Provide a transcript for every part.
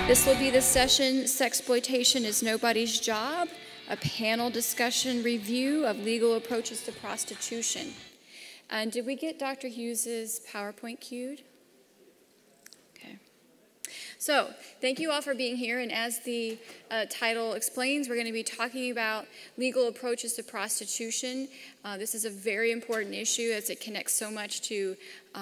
This will be the session, Sexploitation is Nobody's Job, a panel discussion review of legal approaches to prostitution. And did we get Dr. Hughes's PowerPoint queued? Okay. So, thank you all for being here, and as the title explains, we're going to be talking about legal approaches to prostitution. This is a very important issue as it connects so much to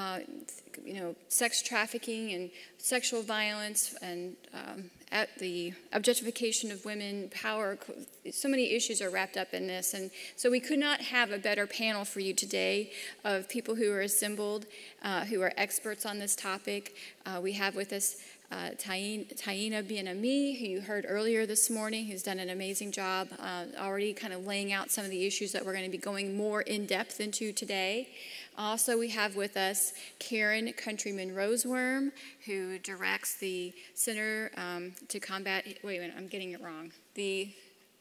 sex trafficking and sexual violence and at the objectification of women, power. So many issues are wrapped up in this, and so we could not have a better panel for you today of people who are assembled, who are experts on this topic. We have with us Taina Bien-Aimé, who you heard earlier this morning, who's done an amazing job already kind of laying out some of the issues that we're going to be going more in depth into today. Also, we have with us Karen Countryman-Roswurm, who directs the Center to Combat, wait a minute, I'm getting it wrong. The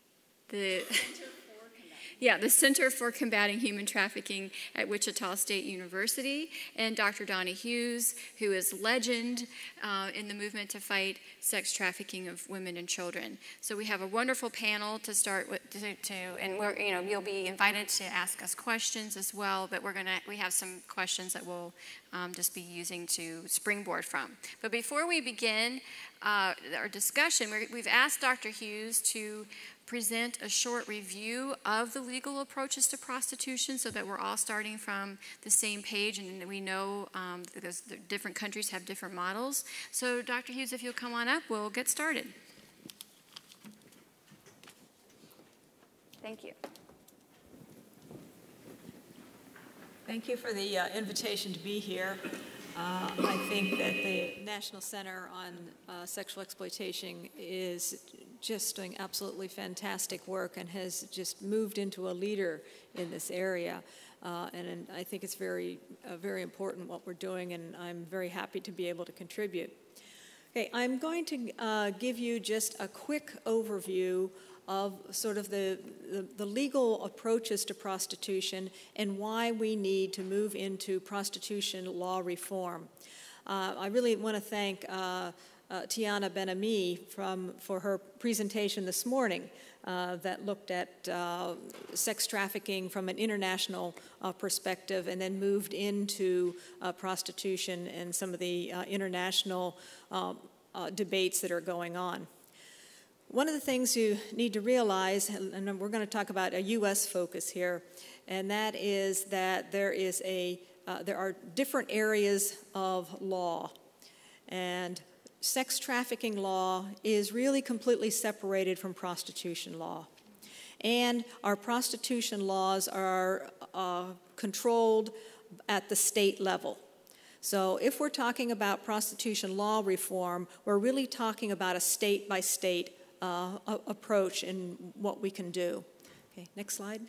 Center for Combating Human Trafficking at Wichita State University, and Dr. Donna Hughes, who is legend in the movement to fight sex trafficking of women and children. So we have a wonderful panel to start with, and you'll be invited to ask us questions as well. But we have some questions that we'll just be using to springboard from. But before we begin our discussion, we've asked Dr. Hughes to present a short review of the legal approaches to prostitution so that we're all starting from the same page, and we know because the different countries have different models. So Dr. Hughes, if you'll come on up, we'll get started. Thank you. Thank you for the invitation to be here. I think that the National Center on Sexual Exploitation is just doing absolutely fantastic work and has just moved into a leader in this area. And I think it's very important what we're doing, and I'm very happy to be able to contribute. Okay, I'm going to give you just a quick overview of sort of the legal approaches to prostitution and why we need to move into prostitution law reform. I really want to thank Taina Bien-Aimé for her presentation this morning that looked at sex trafficking from an international perspective and then moved into prostitution and some of the international debates that are going on. One of the things you need to realize, and we're going to talk about a U.S. focus here, and that is that there are different areas of law, and sex trafficking law is really completely separated from prostitution law. And our prostitution laws are controlled at the state level. So if we're talking about prostitution law reform, we're really talking about a state-by-state approach in what we can do. Okay, next slide.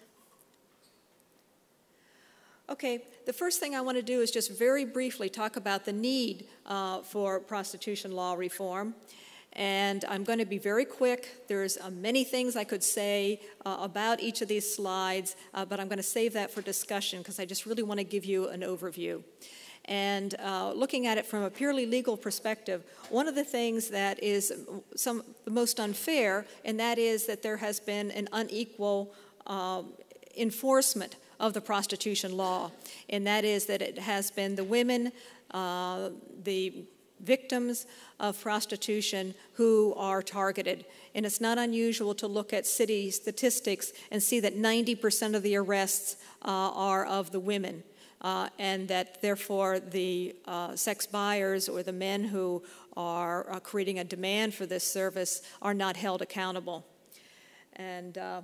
Okay, the first thing I want to do is just very briefly talk about the need for prostitution law reform. And I'm going to be very quick. There's many things I could say about each of these slides, but I'm going to save that for discussion because I just really want to give you an overview. And looking at it from a purely legal perspective, one of the things that is the most unfair, and that is that there has been an unequal enforcement of the prostitution law, and that is that it has been the women, the victims of prostitution who are targeted. And it's not unusual to look at city statistics and see that 90% of the arrests are of the women. And that therefore the sex buyers or the men who are creating a demand for this service are not held accountable. And let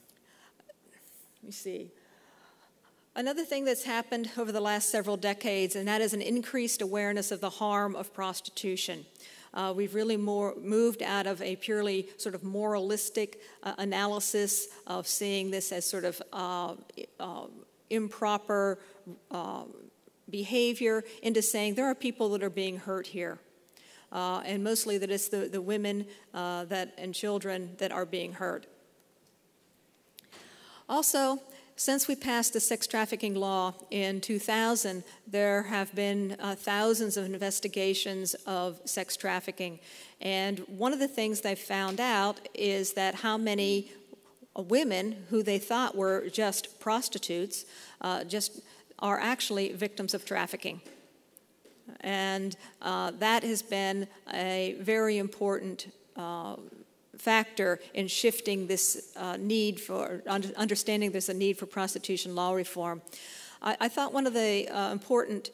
me see. Another thing that's happened over the last several decades, and that is an increased awareness of the harm of prostitution. We've really moved out of a purely sort of moralistic analysis of seeing this as sort of improper behavior into saying there are people that are being hurt here. And mostly that it's the women and children that are being hurt. Also, since we passed the sex trafficking law in 2000, there have been thousands of investigations of sex trafficking. And one of the things they found out is that how many women who they thought were just prostitutes are actually victims of trafficking. And that has been a very important factor in shifting this need for, understanding there's a need for prostitution law reform. I thought one of the important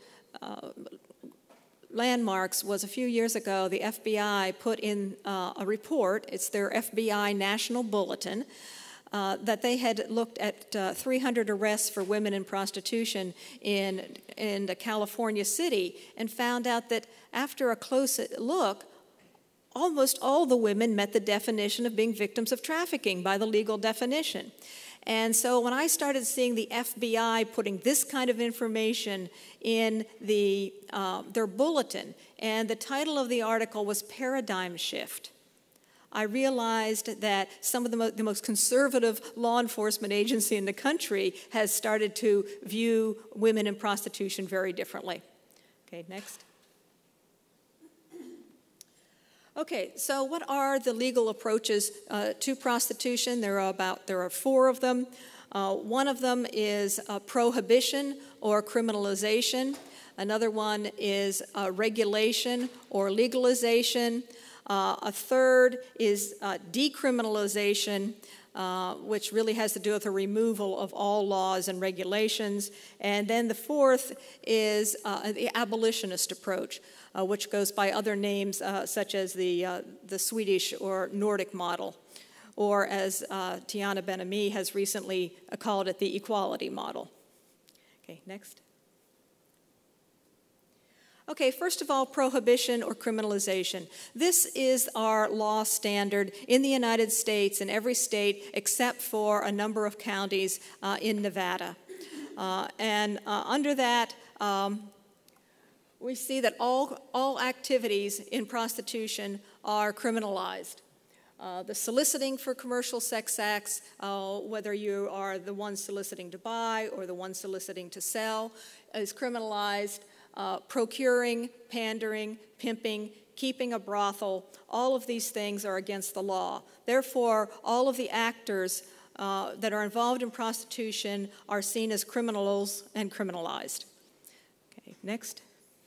landmarks was a few years ago, the FBI put in a report, it's their FBI National Bulletin, that they had looked at 300 arrests for women in prostitution in the California city and found out that after a close look, almost all the women met the definition of being victims of trafficking by the legal definition. And so when I started seeing the FBI putting this kind of information in their bulletin, and the title of the article was Paradigm Shift, I realized that some of the most conservative law enforcement agency in the country has started to view women in prostitution very differently. Okay, next. Okay, so what are the legal approaches to prostitution? There are 4 of them. One of them is prohibition or criminalization. Another one is regulation or legalization. A third is decriminalization, which really has to do with the removal of all laws and regulations. And then the fourth is the abolitionist approach, which goes by other names such as the Swedish or Nordic model, or as Taina Bien-Aimé has recently called it, the equality model. Okay, next. Okay, first of all, prohibition or criminalization. This is our law standard in the United States, in every state except for a number of counties in Nevada. Under that, we see that all activities in prostitution are criminalized. The soliciting for commercial sex acts, whether you are the one soliciting to buy or the one soliciting to sell, is criminalized. Procuring, pandering, pimping, keeping a brothel, all of these things are against the law. Therefore, all of the actors that are involved in prostitution are seen as criminals and criminalized. Okay, next.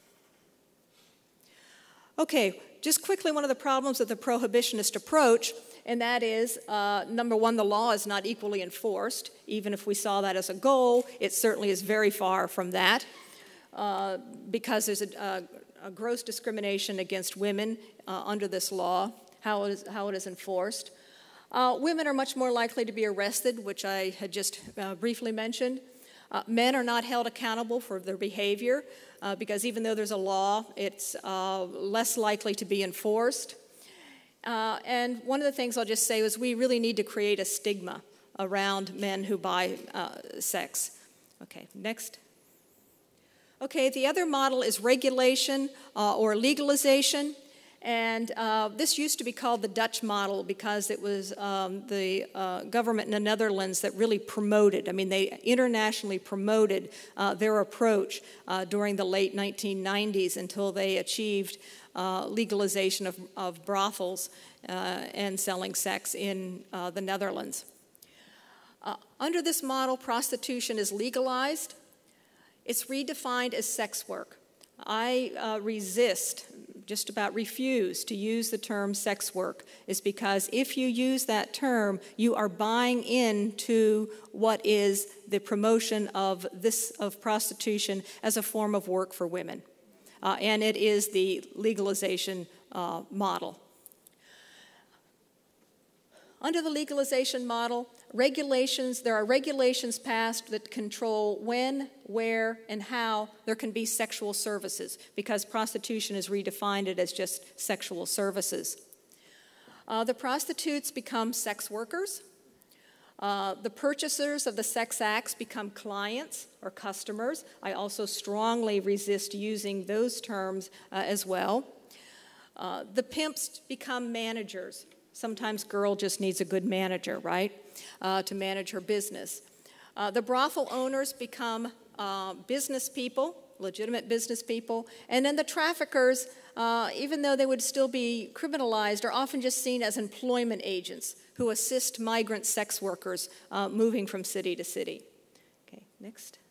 Okay, just quickly, one of the problems of the prohibitionist approach, and that is, number one, the law is not equally enforced. Even if we saw that as a goal, it certainly is very far from that. Because there's a gross discrimination against women under this law, how it is enforced. Women are much more likely to be arrested, which I had just briefly mentioned. Men are not held accountable for their behavior because even though there's a law, it's less likely to be enforced. And one of the things I'll just say is we really need to create a stigma around men who buy sex. Okay, next. Okay, the other model is regulation or legalization, and this used to be called the Dutch model because it was the government in the Netherlands that really promoted, they internationally promoted their approach during the late 1990s until they achieved legalization of brothels and selling sex in the Netherlands. Under this model, prostitution is legalized. It's redefined as sex work. I resist, just about refuse, to use the term sex work, is because if you use that term, you are buying into what is the promotion of prostitution as a form of work for women. And it is the legalization model. Under the legalization model, there are regulations passed that control when, where, and how there can be sexual services, because prostitution is redefined as just sexual services. The prostitutes become sex workers. The purchasers of the sex acts become clients or customers. I also strongly resist using those terms as well. The pimps become managers. Sometimes girl just needs a good manager, right, to manage her business. The brothel owners become business people, legitimate business people, and then the traffickers, even though they would still be criminalized, are often just seen as employment agents who assist migrant sex workers moving from city to city. Okay, next.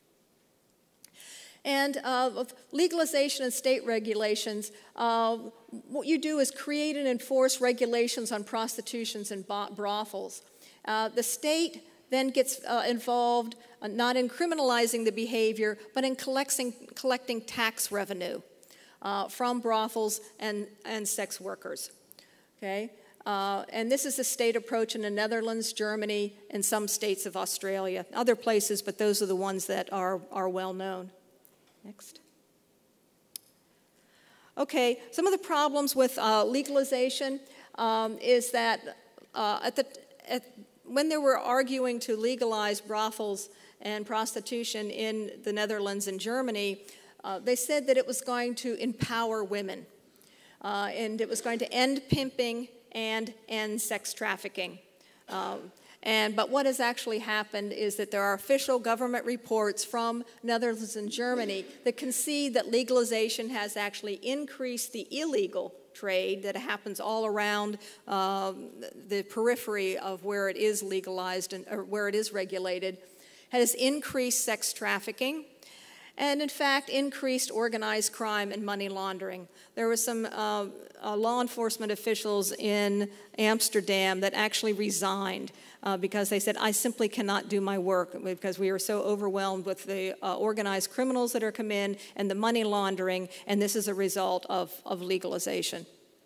And legalization and state regulations, what you do is create and enforce regulations on prostitutions and brothels. The state then gets involved not in criminalizing the behavior, but in collecting tax revenue from brothels and sex workers. Okay? And this is a state approach in the Netherlands, Germany, and some states of Australia. Other places, but those are the ones that are well known. Next. Okay, some of the problems with legalization is that when they were arguing to legalize brothels and prostitution in the Netherlands and Germany, they said that it was going to empower women, and it was going to end pimping and end sex trafficking. But what has actually happened is that there are official government reports from Netherlands and Germany that concede that legalization has actually increased the illegal trade that happens all around the periphery of where it is legalized or where it is regulated, has increased sex trafficking, and in fact increased organized crime and money laundering. There were some law enforcement officials in Amsterdam that actually resigned because they said, I simply cannot do my work because we are so overwhelmed with the organized criminals that are come in and the money laundering, and this is a result of legalization.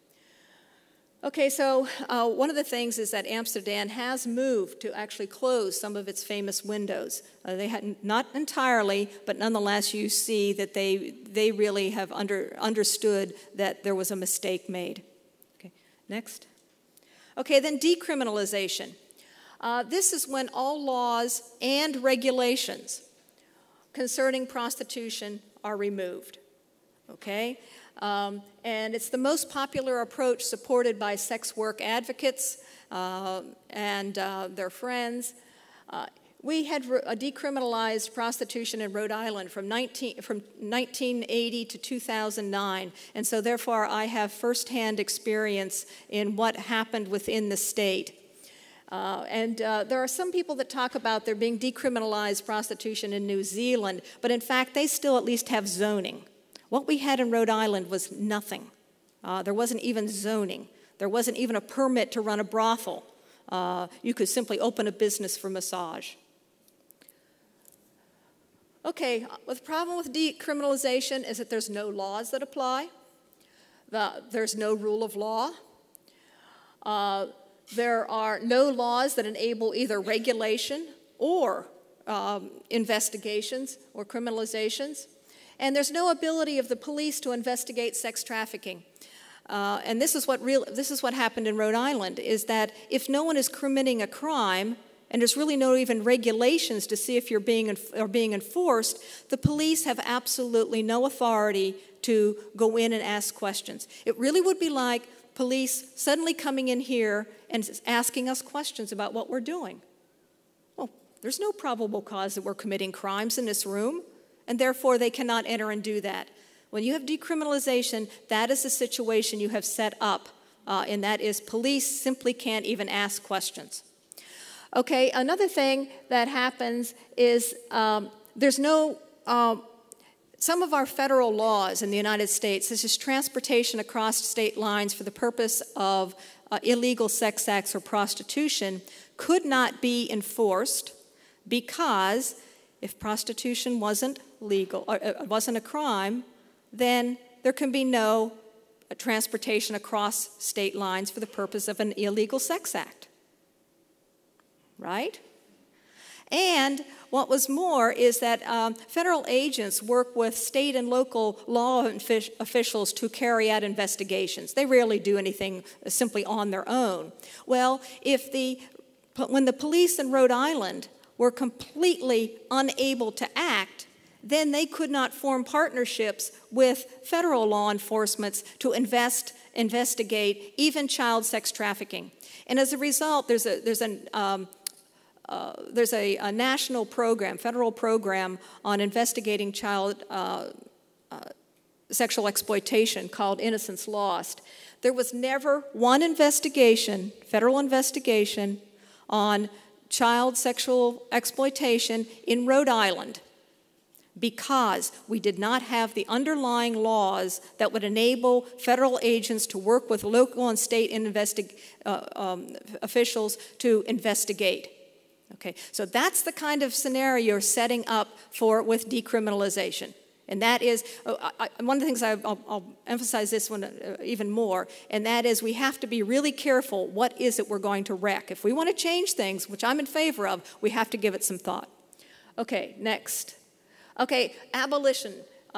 Okay, so one of the things is that Amsterdam has moved to actually close some of its famous windows. They had not entirely, but nonetheless you see that they really have understood that there was a mistake made. Okay, next. Okay, then decriminalization. This is when all laws and regulations concerning prostitution are removed. Okay? And it's the most popular approach supported by sex work advocates and their friends. We had decriminalized prostitution in Rhode Island from 1980 to 2009, and so therefore I have firsthand experience in what happened within the state. There are some people that talk about there being decriminalized prostitution in New Zealand, but in fact they still at least have zoning. What we had in Rhode Island was nothing. There wasn't even zoning. There wasn't even a permit to run a brothel. You could simply open a business for massage. Okay, the problem with decriminalization is that there's no laws that apply. There's no rule of law. There are no laws that enable either regulation or investigations or criminalizations. And there's no ability of the police to investigate sex trafficking. And this is what happened in Rhode Island, is that if no one is committing a crime, and there's really no even regulations to see if you're being enforced, the police have absolutely no authority to go in and ask questions. It really would be like police suddenly coming in here and asking us questions about what we're doing. Well, there's no probable cause that we're committing crimes in this room, and therefore they cannot enter and do that. When you have decriminalization, that is the situation you have set up, and that is police simply can't even ask questions. Okay, another thing that happens is there's no, some of our federal laws in the United States, such as transportation across state lines for the purpose of illegal sex acts or prostitution, could not be enforced because if prostitution wasn't legal, or wasn't a crime, then there can be no transportation across state lines for the purpose of an illegal sex act. Right? And what was more is that federal agents work with state and local law officials to carry out investigations. They rarely do anything simply on their own. Well, when the police in Rhode Island were completely unable to act, then they could not form partnerships with federal law enforcement to investigate even child sex trafficking. And as a result, there's there's a national program, federal program on investigating child sexual exploitation called Innocence Lost. There was never one investigation, federal investigation, on child sexual exploitation in Rhode Island because we did not have the underlying laws that would enable federal agents to work with local and state officials to investigate. Okay, so that's the kind of scenario you're setting up for with decriminalization. And that is, one of the things I'll emphasize this one even more, and that is we have to be really careful what is it we're going to wreck. If we want to change things, which I'm in favor of, we have to give it some thought. Okay, next. Okay, abolition.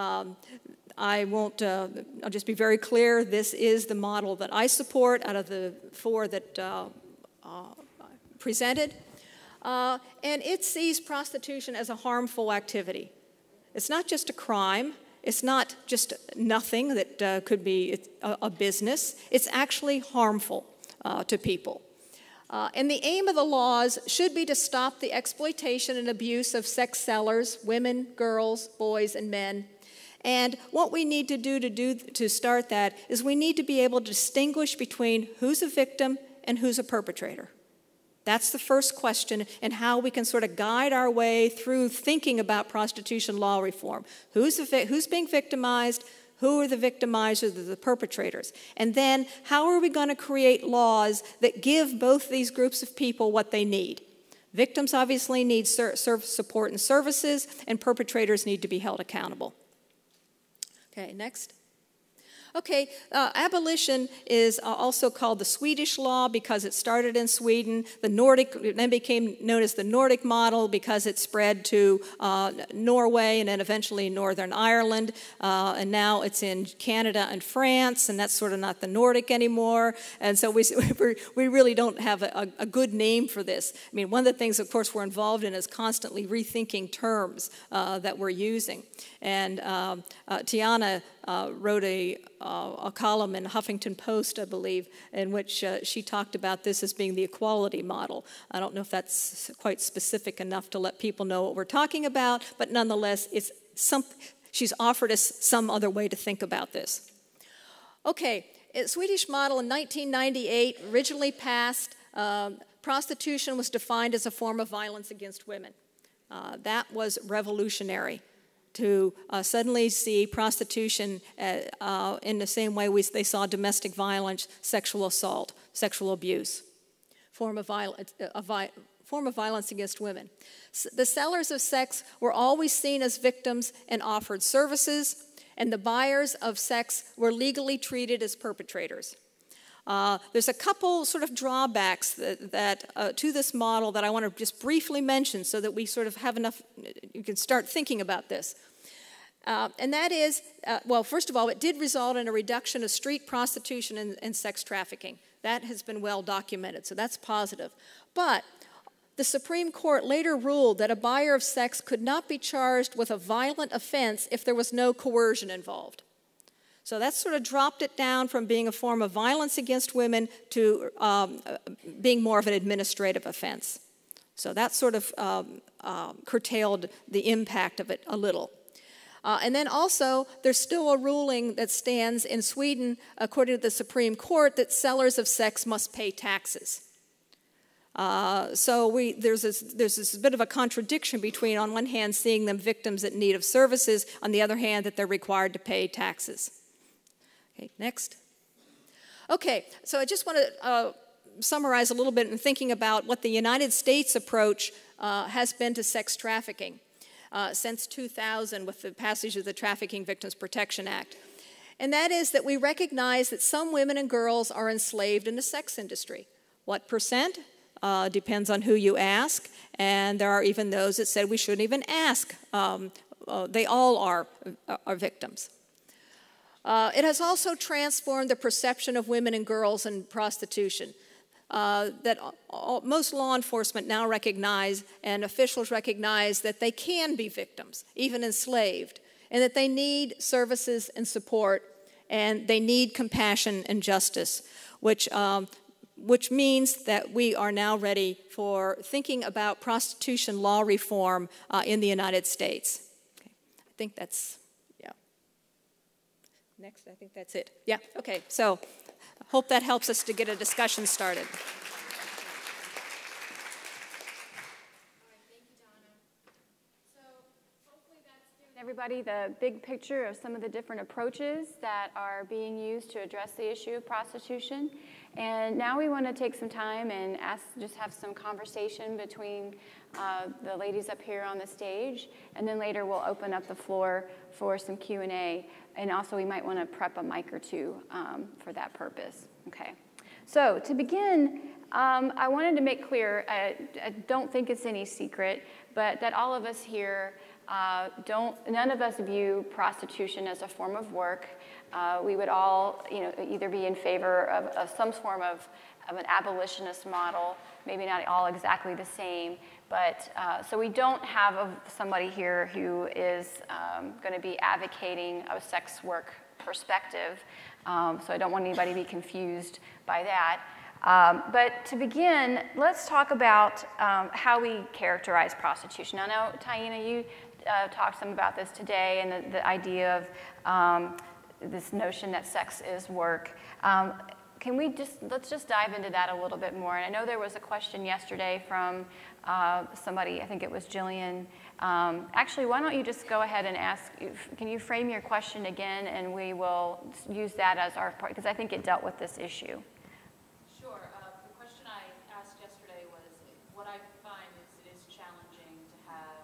I won't, I'll just be very clear, this is the model that I support out of the 4 that presented. And it sees prostitution as a harmful activity. It's not just a crime. It's not just nothing that could be a business. It's actually harmful to people. And the aim of the laws should be to stop the exploitation and abuse of sex sellers, women, girls, boys, and men. And what we need to do to start that is we need to be able to distinguish between who's a victim and who's a perpetrator. That's the first question, and how we can sort of guide our way through thinking about prostitution law reform. Who's being victimized? Who are the victimizers, the perpetrators? And then how are we going to create laws that give both these groups of people what they need? Victims obviously need support and services, and perpetrators need to be held accountable. Okay, next. Okay, abolition is also called the Swedish law because it started in Sweden. The Nordic then became known as the Nordic model because it spread to Norway and then eventually Northern Ireland. And now it's in Canada and France, and that's sort of not the Nordic anymore. And so we really don't have a good name for this. I mean, one of the things, of course, we're involved in is constantly rethinking terms that we're using. And Taina wrote a column in Huffington Post, I believe, in which she talked about this as being the equality model. I don't know if that's quite specific enough to let people know what we're talking about, but nonetheless, she's offered us some other way to think about this. Okay, a Swedish model in 1998 originally passed. Prostitution was defined as a form of violence against women. That was revolutionary. To suddenly see prostitution in the same way they saw domestic violence, sexual assault, sexual abuse, form of violence against women. The sellers of sex were always seen as victims and offered services, and the buyers of sex were legally treated as perpetrators. There's a couple sort of drawbacks to this model that I want to just briefly mention so that we sort of have enough, you can start thinking about this. And that is, well, first of all, it did result in a reduction of street prostitution and sex trafficking. That has been well documented, so that's positive. But the Supreme Court later ruled that a buyer of sex could not be charged with a violent offense if there was no coercion involved. So that sort of dropped it down from being a form of violence against women to being more of an administrative offense. So that sort of curtailed the impact of it a little. And then also, there's still a ruling that stands in Sweden, according to the Supreme Court, that sellers of sex must pay taxes. So there's this bit of a contradiction between, on one hand, seeing them victims in need of services, on the other hand, that they're required to pay taxes. Okay, next. Okay, so I just want to summarize a little bit in thinking about what the United States approach has been to sex trafficking since 2000 with the passage of the Trafficking Victims Protection Act. And that is that we recognize that some women and girls are enslaved in the sex industry. What percent? Depends on who you ask, and there are even those that said we shouldn't even ask. They all are victims. It has also transformed the perception of women and girls in prostitution. That most law enforcement now recognize, and officials recognize, that they can be victims, even enslaved, and that they need services and support, and they need compassion and justice, which which means that we are now ready for thinking about prostitution law reform in the United States. Okay. I think that's, yeah. Next, I think that's it. Yeah, okay, so I hope that helps us to get a discussion started. Everybody the big picture of some of the different approaches that are being used to address the issue of prostitution. And now we want to take some time and just have some conversation between the ladies up here on the stage, and then later we'll open up the floor for some Q&A. And also we might want to prep a mic or two for that purpose. Okay. So to begin, I wanted to make clear, I don't think it's any secret, but that all of us here none of us view prostitution as a form of work. We would all, either be in favor of some form of an abolitionist model, maybe not all exactly the same, but so we don't have somebody here who is going to be advocating a sex work perspective, so I don't want anybody to be confused by that. But to begin, let's talk about how we characterize prostitution. I know, Taina, you talked some about this today, and the idea of this notion that sex is work. Let's just dive into that a little bit more. And I know there was a question yesterday from somebody, I think it was Jillian. Actually, why don't you just go ahead and ask, can you frame your question again, and we will use that as our part, because I think it dealt with this issue. Sure. The question I asked yesterday was, what I find is it is challenging to have,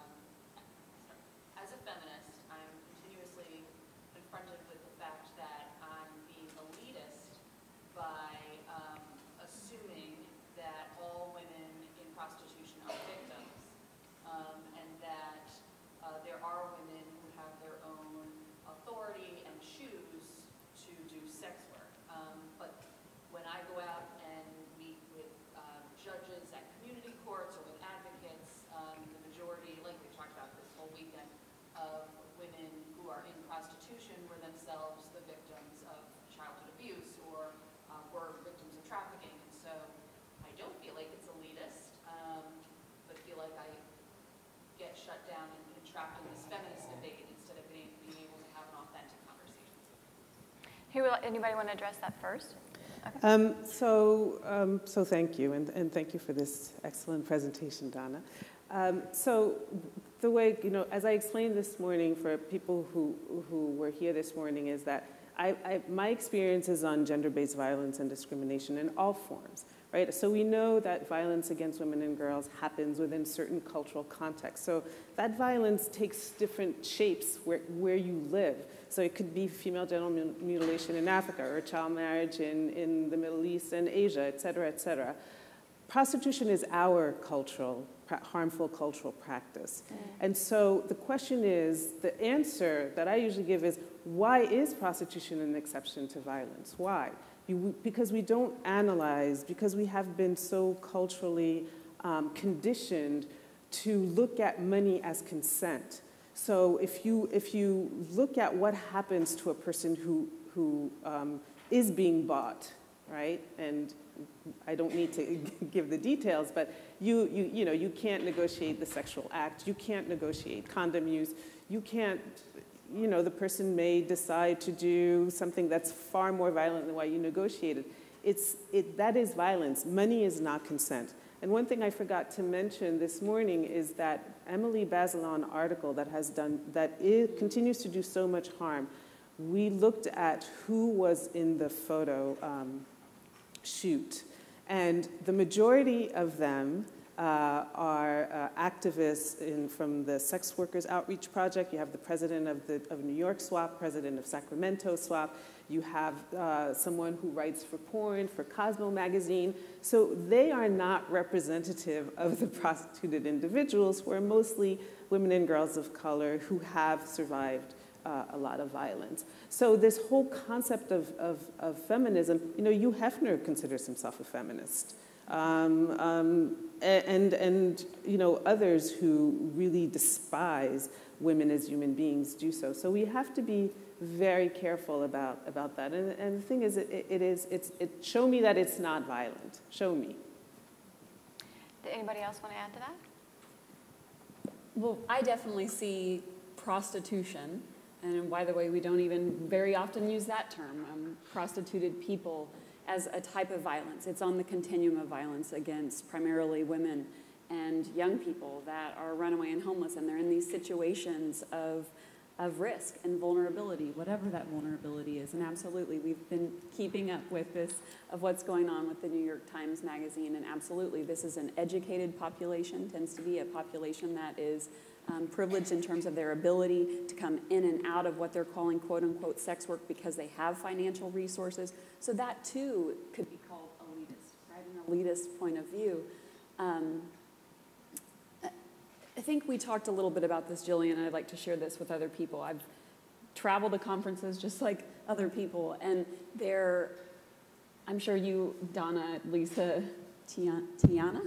as a feminist, I'm continuously confronted with the fact that I'm being elitist by assuming that all women in prostitution are victims, and that there are women who have their own authority and choose to do sex work. But when I go out and meet with judges at community courts or with advocates, the majority, like we talked about this whole weekend, of women who are in prostitution were themselves the victims of childhood abuse or were victims of trafficking. And so I don't feel like it's elitist, but feel like I get shut down and trapped in this feminist debate instead of being able to have an authentic conversation. Anybody want to address that first? Okay. So thank you, and thank you for this excellent presentation, Donna. So the way, as I explained this morning for people who were here this morning, is that my experience is on gender-based violence and discrimination in all forms, right? So we know that violence against women and girls happens within certain cultural contexts. So that violence takes different shapes where you live. So it could be female genital mutilation in Africa, or child marriage in the Middle East and Asia, et cetera, et cetera. Prostitution is our harmful cultural practice. And so the question is, the answer that I usually give is, why is prostitution an exception to violence? Why? Because we don't analyze, because we have been so culturally conditioned to look at money as consent. So if you look at what happens to a person who is being bought, right? And I don't need to give the details, but you can't negotiate the sexual act. You can't negotiate condom use. You can't, the person may decide to do something that's far more violent than what you negotiated. That is violence. Money is not consent. And one thing I forgot to mention this morning is that Emily Bazelon article that continues to do so much harm. We looked at who was in the photo shoot, and the majority of them are activists from the Sex Workers Outreach Project. You have the president of New York SWAP, president of Sacramento SWAP. You have someone who writes for porn, for Cosmo magazine. So they are not representative of the prostituted individuals, who are mostly women and girls of color who have survived a lot of violence. So this whole concept of feminism, Hugh Hefner considers himself a feminist. and you know, others who really despise women as human beings do so. So we have to be very careful about that. And the thing is, show me that it's not violent. Show me. Did anybody else want to add to that? Well, I definitely see prostitution, and by the way, we don't even very often use that term, prostituted people, as a type of violence. It's on the continuum of violence against primarily women and young people that are runaway and homeless, and they're in these situations of risk and vulnerability, whatever that vulnerability is. And absolutely, we've been keeping up with this, of what's going on with the New York Times Magazine, and absolutely, this is an educated population, tends to be a population that is privileged in terms of their ability to come in and out of what they're calling quote-unquote sex work because they have financial resources. So that, too, could be called elitist, right? An elitist point of view. I think we talked a little bit about this, Jillian, and I'd like to share this with other people. I've traveled to conferences just like other people, and I'm sure you, Donna, Lisa, Taina,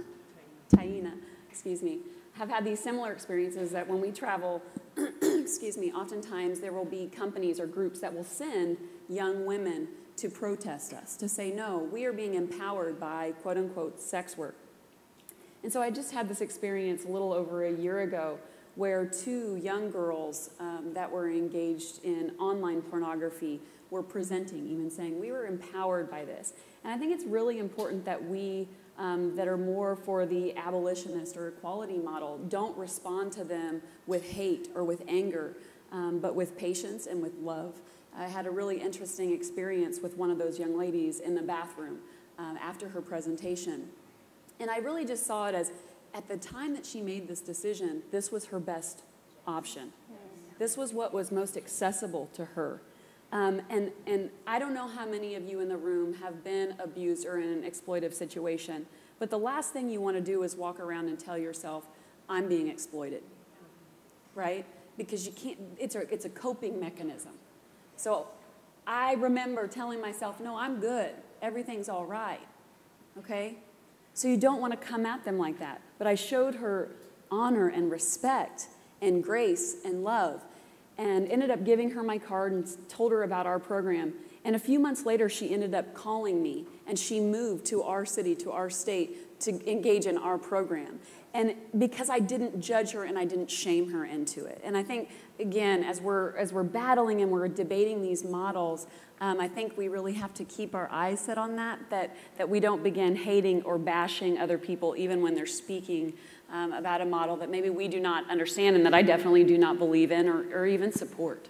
excuse me, have had these similar experiences that when we travel, excuse me, oftentimes there will be companies or groups that will send young women to protest us, to say, no, we are being empowered by quote-unquote sex work. And so I just had this experience a little over a year ago where two young girls that were engaged in online pornography were presenting, even saying, we were empowered by this. And I think it's really important that we that are more for the abolitionist or equality model don't respond to them with hate or with anger, but with patience and with love. I had a really interesting experience with one of those young ladies in the bathroom after her presentation. And I really just saw it as, at the time that she made this decision, this was her best option. This was what was most accessible to her. And I don't know how many of you in the room have been abused or in an exploitive situation, but the last thing you want to do is walk around and tell yourself, I'm being exploited, right? Because you can't, it's a coping mechanism. So I remember telling myself, no, I'm good. Everything's all right, okay? So you don't want to come at them like that. But I showed her honor and respect and grace and love and ended up giving her my card and told her about our program. And a few months later, she ended up calling me, and she moved to our city, to our state, to engage in our program. And because I didn't judge her and I didn't shame her into it. And I think, again, as we're battling and we're debating these models, I think we really have to keep our eyes set on that we don't begin hating or bashing other people even when they're speaking about a model that maybe we do not understand and that I definitely do not believe in or even support.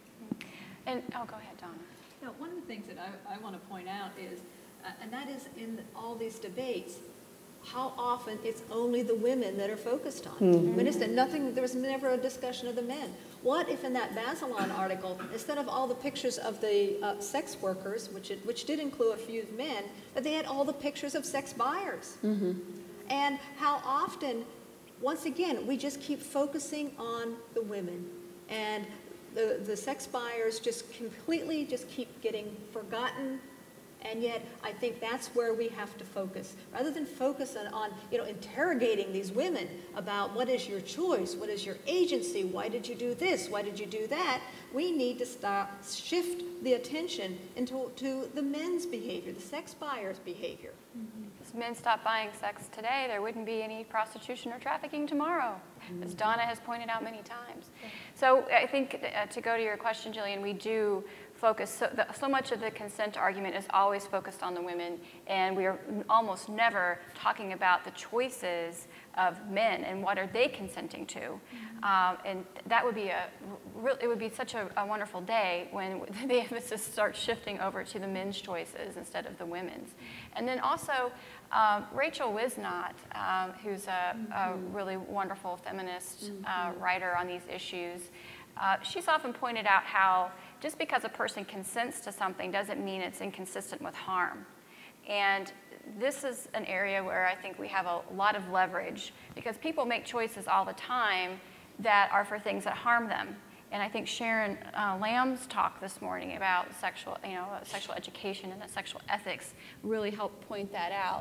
And, oh, go ahead, Donna. Now, one of the things that I want to point out is, and that is in all these debates, how often it's only the women that are focused on. Mm-hmm. When is there nothing, there was never a discussion of the men. What if in that Bazelon article, instead of all the pictures of the sex workers, which did include a few men, that they had all the pictures of sex buyers? Mm-hmm. And how often, once again, we just keep focusing on the women. And the sex buyers just completely just keep getting forgotten. And yet, I think that's where we have to focus. Rather than focus on interrogating these women about what is your choice, what is your agency, why did you do this, why did you do that, we need to shift the attention to the men's behavior, the sex buyers' behavior. Mm-hmm. If men stopped buying sex today, there wouldn't be any prostitution or trafficking tomorrow, as Donna has pointed out many times. So I think to go to your question, Jillian, we do focus, so much of the consent argument is always focused on the women, and we are almost never talking about the choices of men and what are they consenting to. Mm-hmm. And that would be it would be such a wonderful day when the emphasis starts shifting over to the men's choices instead of the women's. And then also, Rachel Wisnott, who's a really wonderful feminist writer on these issues, she's often pointed out how just because a person consents to something doesn't mean it's inconsistent with harm. And this is an area where I think we have a lot of leverage because people make choices all the time that are for things that harm them. And I think Sharon Lamb's talk this morning about sexual education and the sexual ethics really helped point that out.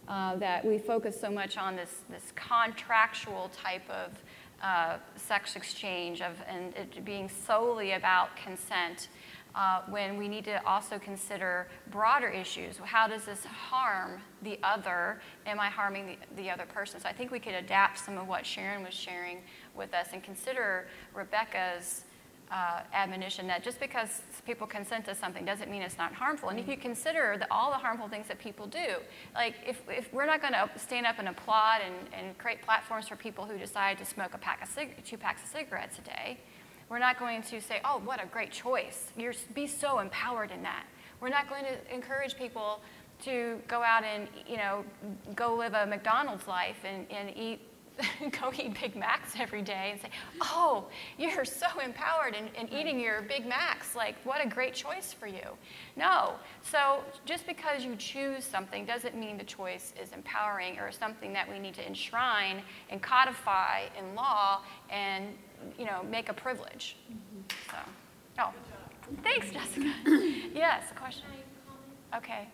that we focus so much on this contractual type of sex exchange and it being solely about consent, when we need to also consider broader issues. How does this harm the other? Am I harming the other person? So I think we could adapt some of what Sharon was sharing with us and consider Rebecca's admonition that just because people consent to something doesn't mean it's not harmful. And if you consider all the harmful things that people do, like if we're not going to stand up and applaud and create platforms for people who decide to smoke 2 packs of cigarettes a day, we're not going to say, oh, what a great choice. Be so empowered in that. We're not going to encourage people to go out and, go live a McDonald's life and eat go eat Big Macs every day and say, oh, you're so empowered in eating your Big Macs. Like, what a great choice for you. No. So just because you choose something doesn't mean the choice is empowering or something that we need to enshrine and codify in law and, make a privilege. So, oh, thanks, Jessica. Yes, a question? Okay.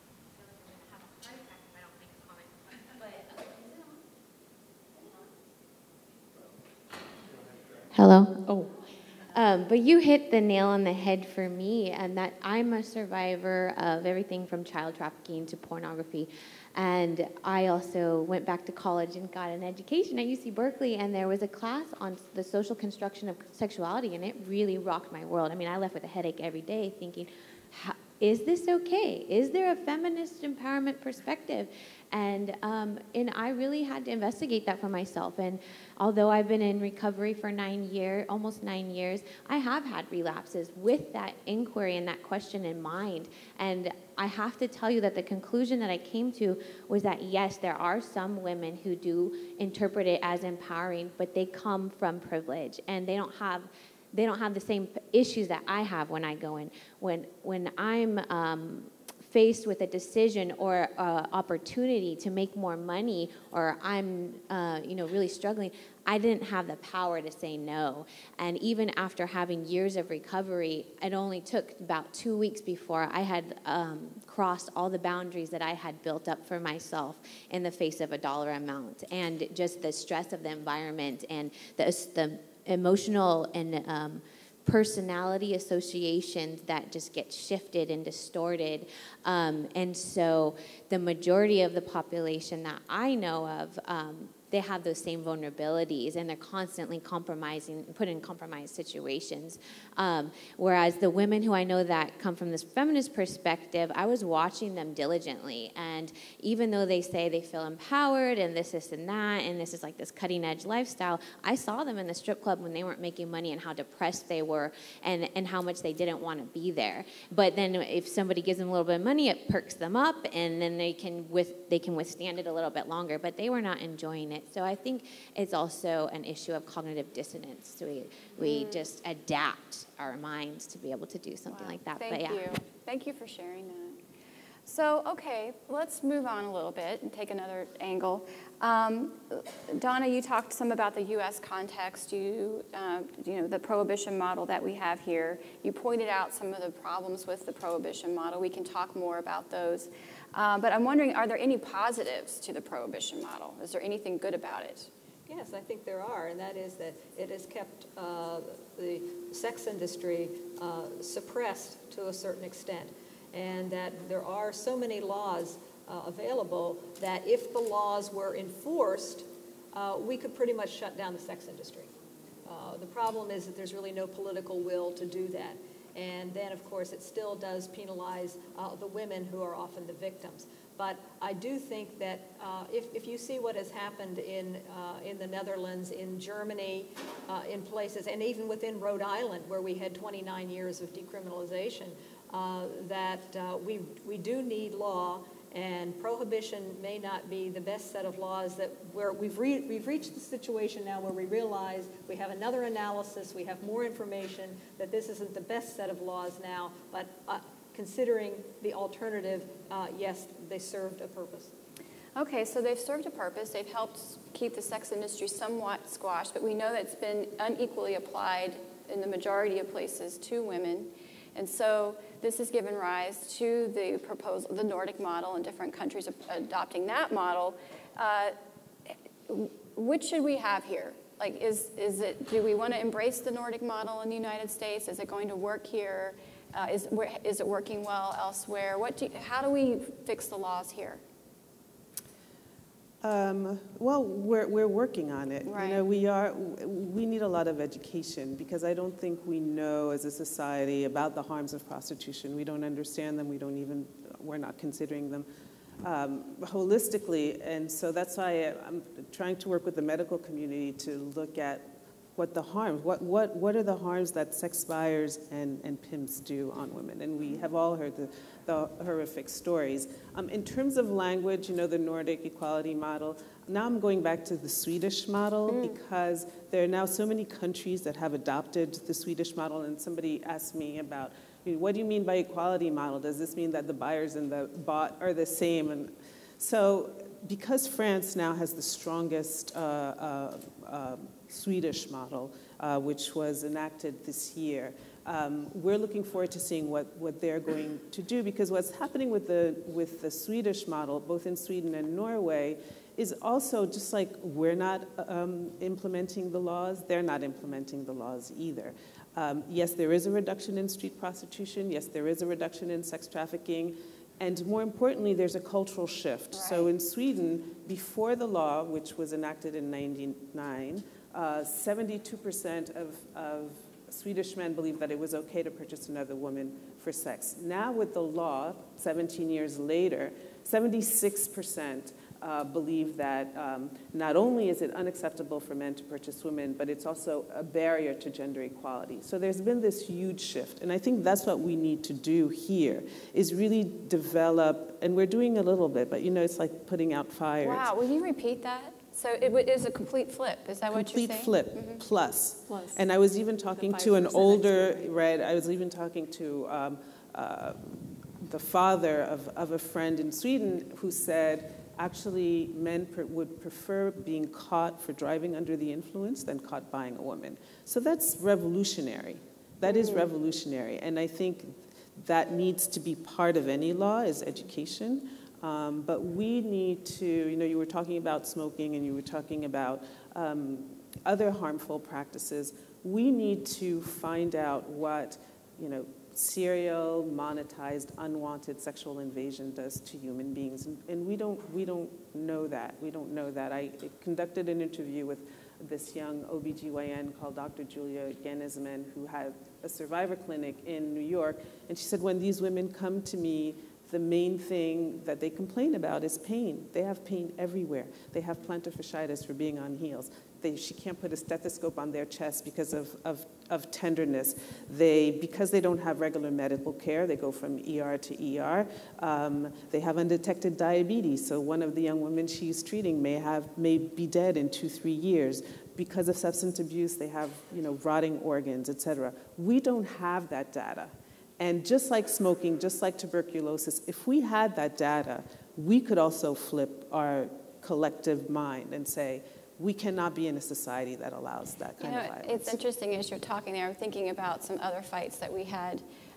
Hello? Oh. But you hit the nail on the head for me, and that I'm a survivor of everything from child trafficking to pornography. And I also went back to college and got an education at UC Berkeley, and there was a class on the social construction of sexuality, and it really rocked my world. I mean, I left with a headache every day thinking, is this okay? Is there a feminist empowerment perspective? And I really had to investigate that for myself. And although I've been in recovery for almost 9 years, I have had relapses with that inquiry and that question in mind. And I have to tell you that the conclusion that I came to was that, yes, there are some women who do interpret it as empowering, but they come from privilege, and they don't have the same issues that I have when I go in. When I'm faced with a decision or opportunity to make more money, or I'm really struggling, I didn't have the power to say no. And even after having years of recovery, it only took about 2 weeks before I had crossed all the boundaries that I had built up for myself in the face of a dollar amount, and just the stress of the environment and the emotional and personality associations that just get shifted and distorted. And so the majority of the population that I know of, they have those same vulnerabilities, and they're constantly put in compromised situations. Whereas the women who I know that come from this feminist perspective, I was watching them diligently. And even though they say they feel empowered and this and that, and this is like this cutting edge lifestyle, I saw them in the strip club when they weren't making money and how depressed they were and how much they didn't want to be there. But then if somebody gives them a little bit of money, it perks them up, and then they can withstand it a little bit longer, but they were not enjoying it. So I think it's also an issue of cognitive dissonance. So we just adapt our minds to be able to do something like that. Thank you. Thank you for sharing that. So, okay, let's move on a little bit and take another angle. Donna, you talked some about the U.S. context, the prohibition model that we have here. You pointed out some of the problems with the prohibition model. We can talk more about those. But I'm wondering, are there any positives to the prohibition model? Is there anything good about it? Yes, I think there are, and that is that it has kept the sex industry suppressed to a certain extent, and that there are so many laws available that if the laws were enforced, we could pretty much shut down the sex industry. The problem is that there's really no political will to do that. And then, of course, it still does penalize the women who are often the victims. But I do think that if you see what has happened in the Netherlands, in Germany, in places, and even within Rhode Island, where we had 29 years of decriminalization, that we do need law, and prohibition may not be the best set of laws. Where we've reached the situation now where we realize we have another analysis, we have more information, that this isn't the best set of laws now, but considering the alternative, yes, they served a purpose. Okay, so they've served a purpose. They've helped keep the sex industry somewhat squashed, but we know that it's been unequally applied in the majority of places to women. And so this has given rise to the proposal, the Nordic model, and different countries adopting that model. Which should we have here? Like, do we want to embrace the Nordic model in the United States? Is it going to work here? Is it working well elsewhere? How do we fix the laws here? Well, we're working on it. Right. You know, we need a lot of education, because I don't think we know as a society about the harms of prostitution. We don't understand them. We're not considering them holistically. And so that's why I'm trying to work with the medical community to look at what the harms, what are the harms that sex buyers and pimps do on women. And we have all heard the horrific stories. In terms of language, you know, the Nordic equality model, now I'm going back to the Swedish model, because there are now so many countries that have adopted the Swedish model. And somebody asked me about, what do you mean by equality model? Does this mean that the buyers and the bought are the same? And so because France now has the strongest Swedish model, which was enacted this year, we're looking forward to seeing what they're going to do, because what's happening with the Swedish model, both in Sweden and Norway, is also just like we're not implementing the laws, they're not implementing the laws either. Yes, there is a reduction in street prostitution. Yes, there is a reduction in sex trafficking. And more importantly, there's a cultural shift. Right. So in Sweden, before the law, which was enacted in 1999, 72% of Swedish men believed that it was okay to purchase another woman for sex. Now with the law, 17 years later, 76% believe that not only is it unacceptable for men to purchase women, but it's also a barrier to gender equality. So there's been this huge shift. And I think that's what we need to do here, is really develop, and we're doing a little bit, but you know, it's like putting out fires. Wow, will you repeat that? So it is a complete flip, is that what you're saying? Complete flip, plus. And I was even talking to an older, I was even talking to the father of a friend in Sweden who said, actually, men would prefer being caught for driving under the influence than caught buying a woman. So that's revolutionary. That is revolutionary. And I think that needs to be part of any law, is education. But we need to, you know, you were talking about smoking and you were talking about other harmful practices. We need to find out what, you know, serial, monetized, unwanted sexual invasion does to human beings. And we don't know that. We don't know that. I conducted an interview with this young OBGYN called Dr. Julia Genesman, who had a survivor clinic in New York. And she said, when these women come to me, the main thing that they complain about is pain. They have pain everywhere. They have plantar fasciitis for being on heels. She can't put a stethoscope on their chest because of tenderness. Because they don't have regular medical care, they go from ER to ER. They have undetected diabetes. So one of the young women she's treating may be dead in 2-3 years. Because of substance abuse, they have, you know, rotting organs, et cetera. We don't have that data. And just like smoking, just like tuberculosis, if we had that data, we could also flip our collective mind and say, we cannot be in a society that allows that kind of violence. It's interesting as you're talking there, I'm thinking about some other fights that we had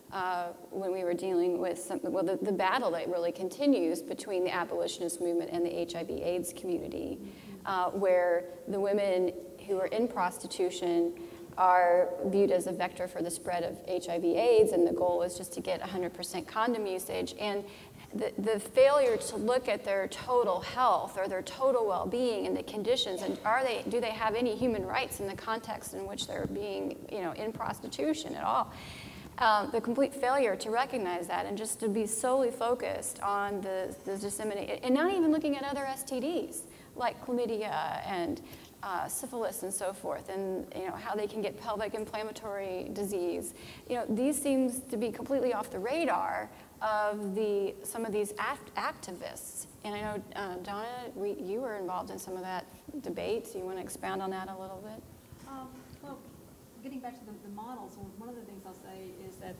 when we were dealing with the battle that really continues between the abolitionist movement and the HIV/AIDS community, where the women who are in prostitution are viewed as a vector for the spread of HIV/AIDS, and the goal is just to get 100% condom usage. And the failure to look at their total health or their total well-being and the conditions, and do they have any human rights in the context in which they're being, you know, in prostitution at all? The complete failure to recognize that and just to be solely focused on the dissemination, and not even looking at other STDs like chlamydia and syphilis and so forth, and you know how they can get pelvic inflammatory disease. You know, these seems to be completely off the radar of some of these activists. And I know, Donna, you were involved in some of that debate. So you want to expand on that a little bit? Well, getting back to the models, one of the things I'll say is that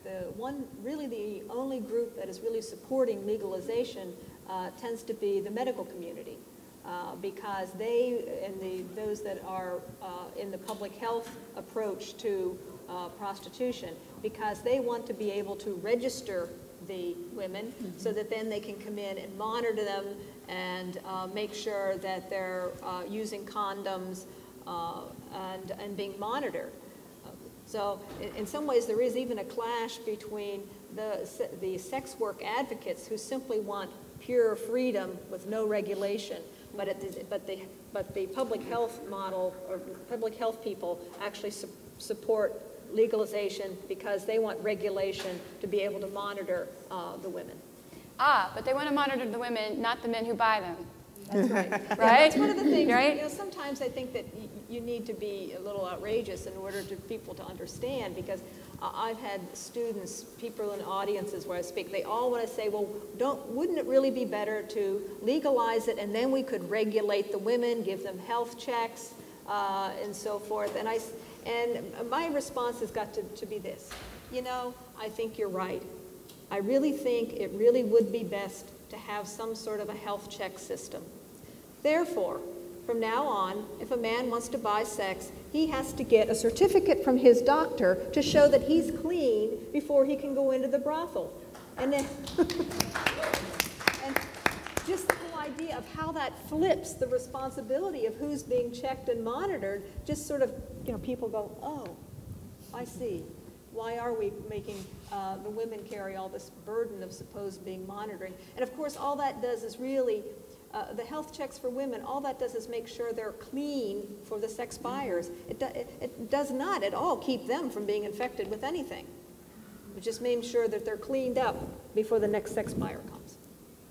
the only group that is really supporting legalization tends to be the medical community. because they and those that are in the public health approach to prostitution, because they want to be able to register the women so that then they can come in and monitor them and make sure that they're using condoms and being monitored. So in some ways there is even a clash between the sex work advocates who simply want pure freedom with no regulation, but the public health model or public health people actually support legalization because they want regulation to be able to monitor the women. But they want to monitor the women, not the men who buy them. That's right. Right? Yeah, that's one of the things, right? You know, sometimes I think that you need to be a little outrageous in order to people to understand, because I've had students, people in audiences where I speak, they all want to say, well, wouldn't it really be better to legalize it and then we could regulate the women, give them health checks, and so forth. And my response has got to be this. You know, I think you're right. I really think it really would be best to have some sort of a health check system. Therefore, from now on, if a man wants to buy sex, he has to get a certificate from his doctor to show that he's clean before he can go into the brothel. And then, and just the whole idea of how that flips the responsibility of who's being checked and monitored, just sort of, you know, people go, oh, I see. Why are we making the women carry all this burden of supposed being monitoring? And of course, all that does is really, the health checks for women, all that does is make sure they're clean for the sex buyers. It does not at all keep them from being infected with anything. It just makes sure that they're cleaned up before the next sex buyer comes.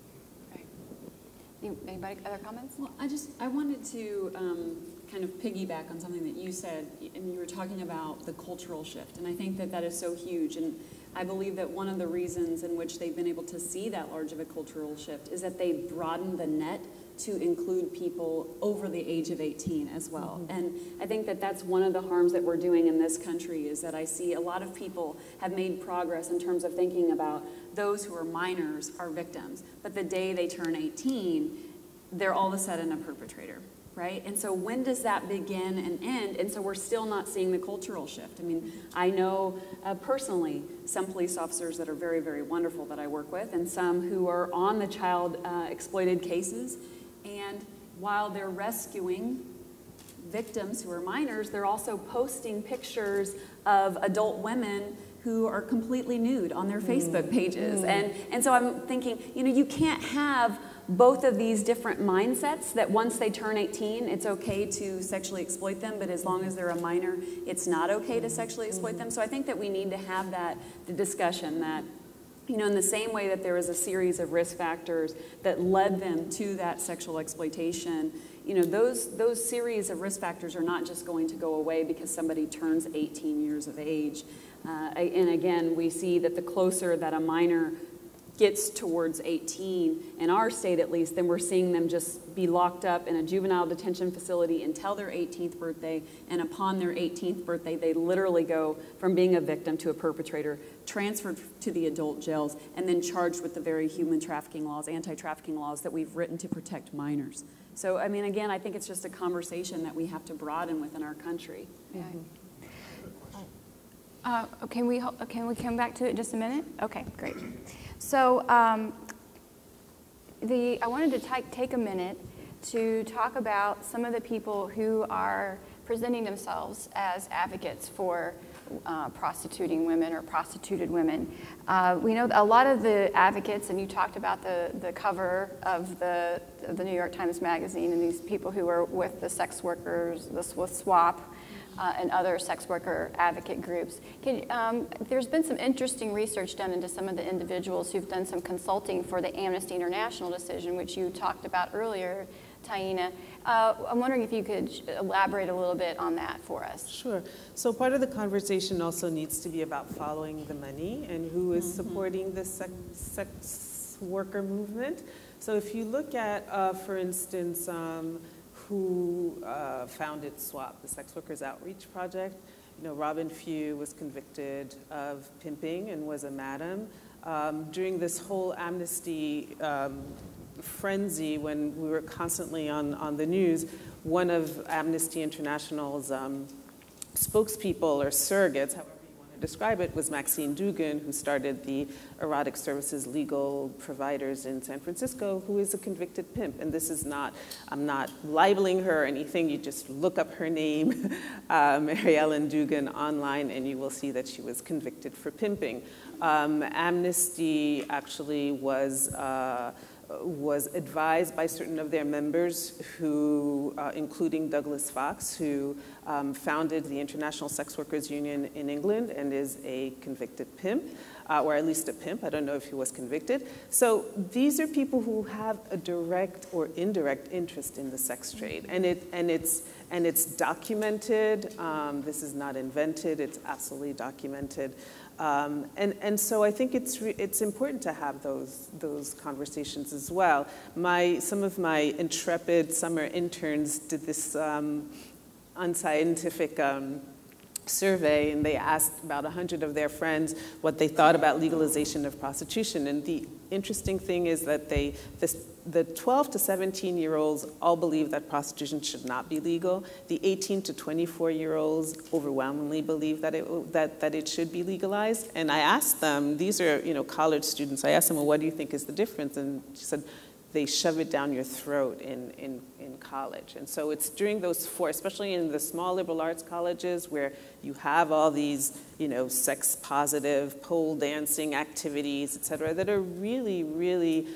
Right. Anybody, other comments? Well, I wanted to kind of piggyback on something that you said, and you were talking about the cultural shift, and I think that that is so huge, and I believe that one of the reasons in which they've been able to see that large of a cultural shift is that they've broadened the net to include people over the age of 18 as well. Mm-hmm. And I think that that's one of the harms that we're doing in this country, is that I see a lot of people have made progress in terms of thinking about those who are minors are victims, but the day they turn 18, they're all of a sudden a perpetrator. Right? And so when does that begin and end? And so we're still not seeing the cultural shift. I mean, I know personally some police officers that are very, very wonderful that I work with, and some who are on the child exploited cases. And while they're rescuing victims who are minors, they're also posting pictures of adult women who are completely nude on their Facebook pages. And so I'm thinking, you know, you can't have both of these different mindsets, that once they turn 18, it's okay to sexually exploit them, but as long as they're a minor, it's not okay to sexually exploit them. So I think that we need to have the discussion that, you know, in the same way that there was a series of risk factors that led them to that sexual exploitation, you know, those series of risk factors are not just going to go away because somebody turns 18 years of age. And again, we see that the closer that a minor gets towards 18, in our state at least, then we're seeing them just be locked up in a juvenile detention facility until their 18th birthday, and upon their 18th birthday, they literally go from being a victim to a perpetrator, transferred to the adult jails, and then charged with the very human trafficking laws, anti-trafficking laws that we've written to protect minors. So, I mean, again, I think it's just a conversation that we have to broaden within our country. Yeah. Can we come back to it in just a minute? Okay, great. So I wanted to take a minute to talk about some of the people who are presenting themselves as advocates for prostituting women or prostituted women. We know a lot of the advocates, and you talked about the cover of the New York Times Magazine, and these people who are with the sex workers, with SWAP, and other sex worker advocate groups. There's been some interesting research done into some of the individuals who've done some consulting for the Amnesty International decision, which you talked about earlier, Taina. I'm wondering if you could elaborate a little bit on that for us. Sure. So part of the conversation also needs to be about following the money and who is supporting the sex worker movement. So if you look at, for instance, who founded SWAP, the Sex Workers Outreach Project. You know, Robin Few was convicted of pimping and was a madam. During this whole amnesty frenzy when we were constantly on the news. One of Amnesty International's spokespeople or surrogates, however you want to describe it, was Maxine Dugan, who started the erotic services legal providers in San Francisco, who is a convicted pimp. And this is not, I'm not libeling her or anything, you just look up her name, Mary Ellen Dugan, online, and you will see that she was convicted for pimping. Amnesty actually was advised by certain of their members who, including Douglas Fox, who founded the International Sex Workers Union in England and is a convicted pimp, or at least a pimp. I don't know if he was convicted. So these are people who have a direct or indirect interest in the sex trade, and it's documented. This is not invented. It's absolutely documented. And so I think it's important to have those conversations as well. Some of my intrepid summer interns did this unscientific survey, and they asked about 100 of their friends what they thought about legalization of prostitution. And the interesting thing is that the 12 to 17-year-olds all believe that prostitution should not be legal. The 18 to 24-year-olds overwhelmingly believe that it should be legalized. And I asked them, these are college students, I asked them, well, what do you think is the difference? And she said, they shove it down your throat in college. And so it's during those four, especially in the small liberal arts colleges where you have all these, sex positive pole dancing activities, et cetera, that are really, really,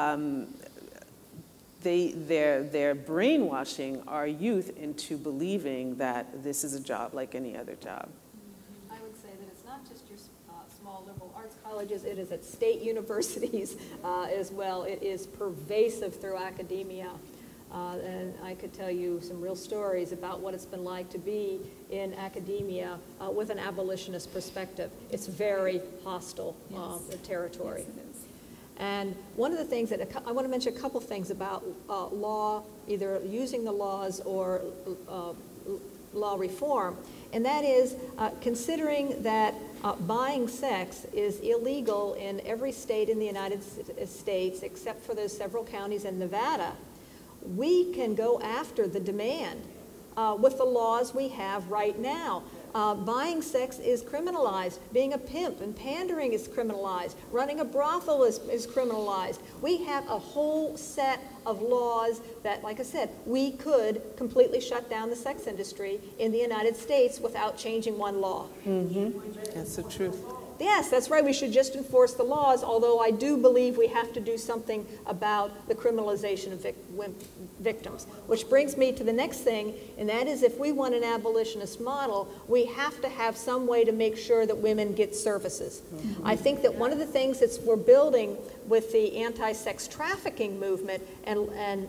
they're brainwashing our youth into believing that this is a job like any other job. I would say that it's not just your small liberal arts colleges, it is at state universities as well. It is pervasive through academia. And I could tell you some real stories about what it's been like to be in academia with an abolitionist perspective. It's very hostile territory. Yes, it is. And one of the things that I want to mention a couple things about law, either using the laws or law reform, and that is considering that buying sex is illegal in every state in the United States except for those several counties in Nevada. We can go after the demand with the laws we have right now. Buying sex is criminalized. Being a pimp and pandering is criminalized. Running a brothel is criminalized. We have a whole set of laws that, like I said, we could completely shut down the sex industry in the United States without changing one law. Mm-hmm. That's the truth. Yes, that's right. We should just enforce the laws, although I do believe we have to do something about the criminalization of victims. Which brings me to the next thing, and that is if we want an abolitionist model, we have to have some way to make sure that women get services. Mm-hmm. I think that one of the things that we're building with the anti-sex trafficking movement and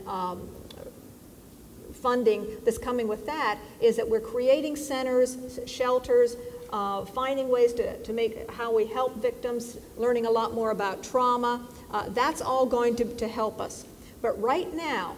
funding that's coming with that is that we're creating centers, shelters, finding ways to make how we help victims, learning a lot more about trauma. That's all going to help us. But right now,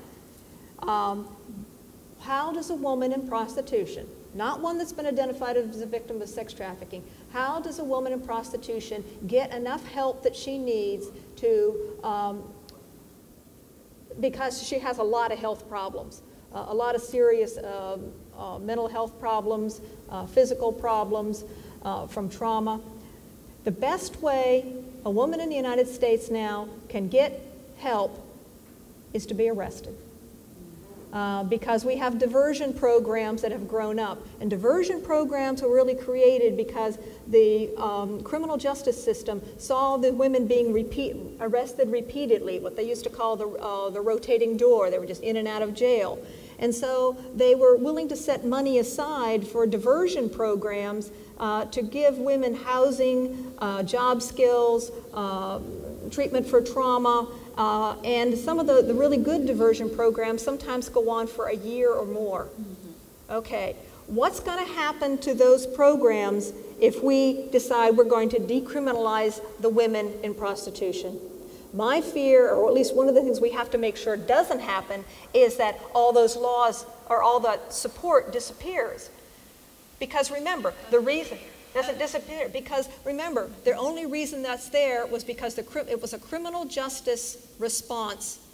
how does a woman in prostitution, not one that's been identified as a victim of sex trafficking, how does a woman in prostitution get enough help that she needs to, because she has a lot of health problems, a lot of serious mental health problems, physical problems from trauma. The best way a woman in the United States now can get help is to be arrested. Because we have diversion programs that have grown up. And diversion programs were really created because the criminal justice system saw the women being arrested repeatedly, what they used to call the rotating door. They were just in and out of jail. And so they were willing to set money aside for diversion programs to give women housing, job skills, treatment for trauma, and some of the really good diversion programs sometimes go on for a year or more. Mm-hmm. Okay, what's going to happen to those programs if we decide we're going to decriminalize the women in prostitution? My fear, or at least one of the things we have to make sure doesn't happen, is that all those laws or all that support disappears. Because remember, the reason doesn't disappear, because remember, the only reason that's there was because it was a criminal justice response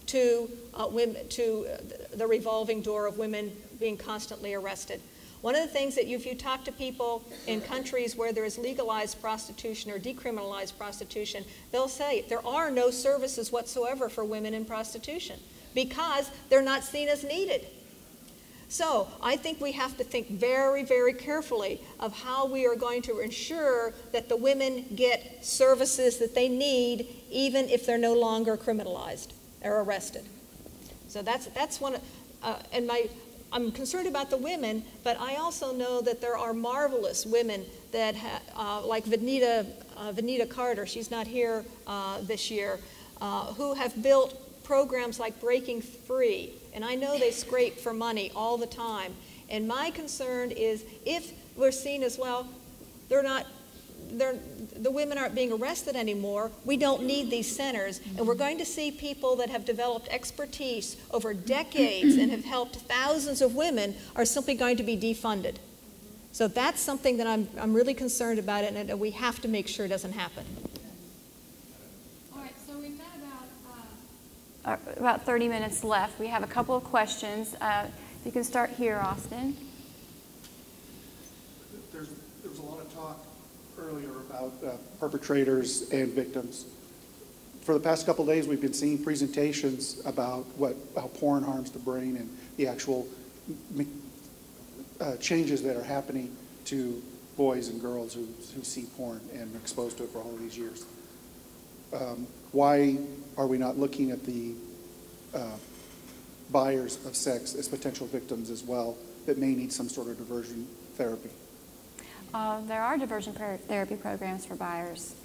to the revolving door of women being constantly arrested. One of the things that if you talk to people in countries where there is legalized prostitution or decriminalized prostitution, they'll say there are no services whatsoever for women in prostitution because they're not seen as needed. So I think we have to think very, very carefully of how we are going to ensure that the women get services that they need even if they're no longer criminalized or arrested. So that's one of, I'm concerned about the women, but I also know that there are marvelous women that, like Vanita Carter, she's not here this year, who have built programs like Breaking Free. And I know they scrape for money all the time. And my concern is if we're seen as, well, the women aren't being arrested anymore, we don't need these centers, and we're going to see people that have developed expertise over decades and have helped thousands of women are simply going to be defunded. So that's something that I'm really concerned about, and we have to make sure it doesn't happen. All right, so we've got about 30 minutes left. We have a couple of questions. You can start here, Austin. There was a lot of talk earlier about perpetrators and victims. For the past couple of days, we've been seeing presentations about how porn harms the brain and the actual changes that are happening to boys and girls who see porn and are exposed to it for all of these years. Why are we not looking at the buyers of sex as potential victims as well that may need some sort of diversion therapy? There are diversion therapy programs for buyers.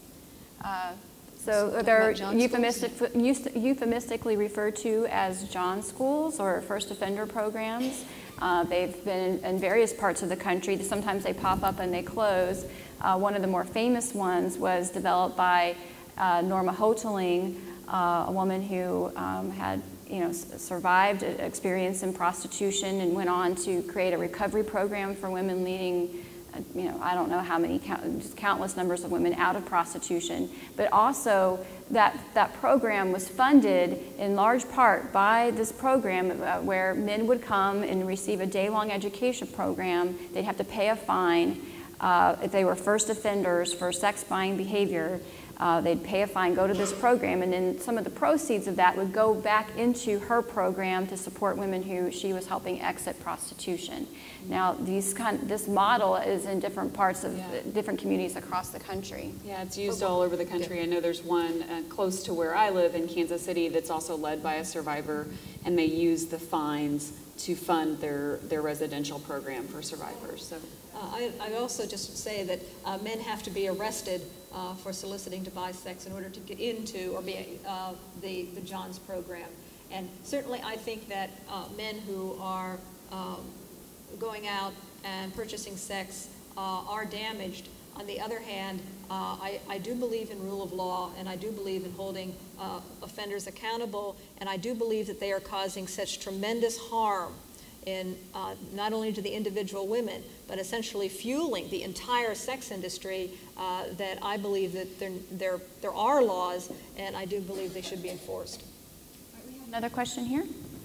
So they're euphemistically referred to as John schools or first offender programs. They've been in various parts of the country. Sometimes they pop up and they close. One of the more famous ones was developed by Norma Hoteling, a woman who had survived an experience in prostitution and went on to create a recovery program for women leading, I don't know how many, just countless numbers of women out of prostitution. But also that program was funded in large part by this program where men would come and receive a day-long education program. They'd have to pay a fine if they were first offenders for sex buying behavior. They'd pay a fine, go to this program, and then some of the proceeds of that would go back into her program to support women who she was helping exit prostitution. Now, this model is in different parts of different communities across the country. Yeah, it's used all over the country. I know there's one close to where I live in Kansas City that's also led by a survivor, and they use the fines to fund their residential program for survivors. So. I also just say that men have to be arrested for soliciting to buy sex in order to get into or be the John's program. And certainly I think that men who are going out and purchasing sex are damaged. On the other hand, I do believe in rule of law, and I do believe in holding offenders accountable, and I do believe that they are causing such tremendous harm in not only to the individual women, but essentially fueling the entire sex industry, that I believe that there are laws, and I do believe they should be enforced. We have another question here.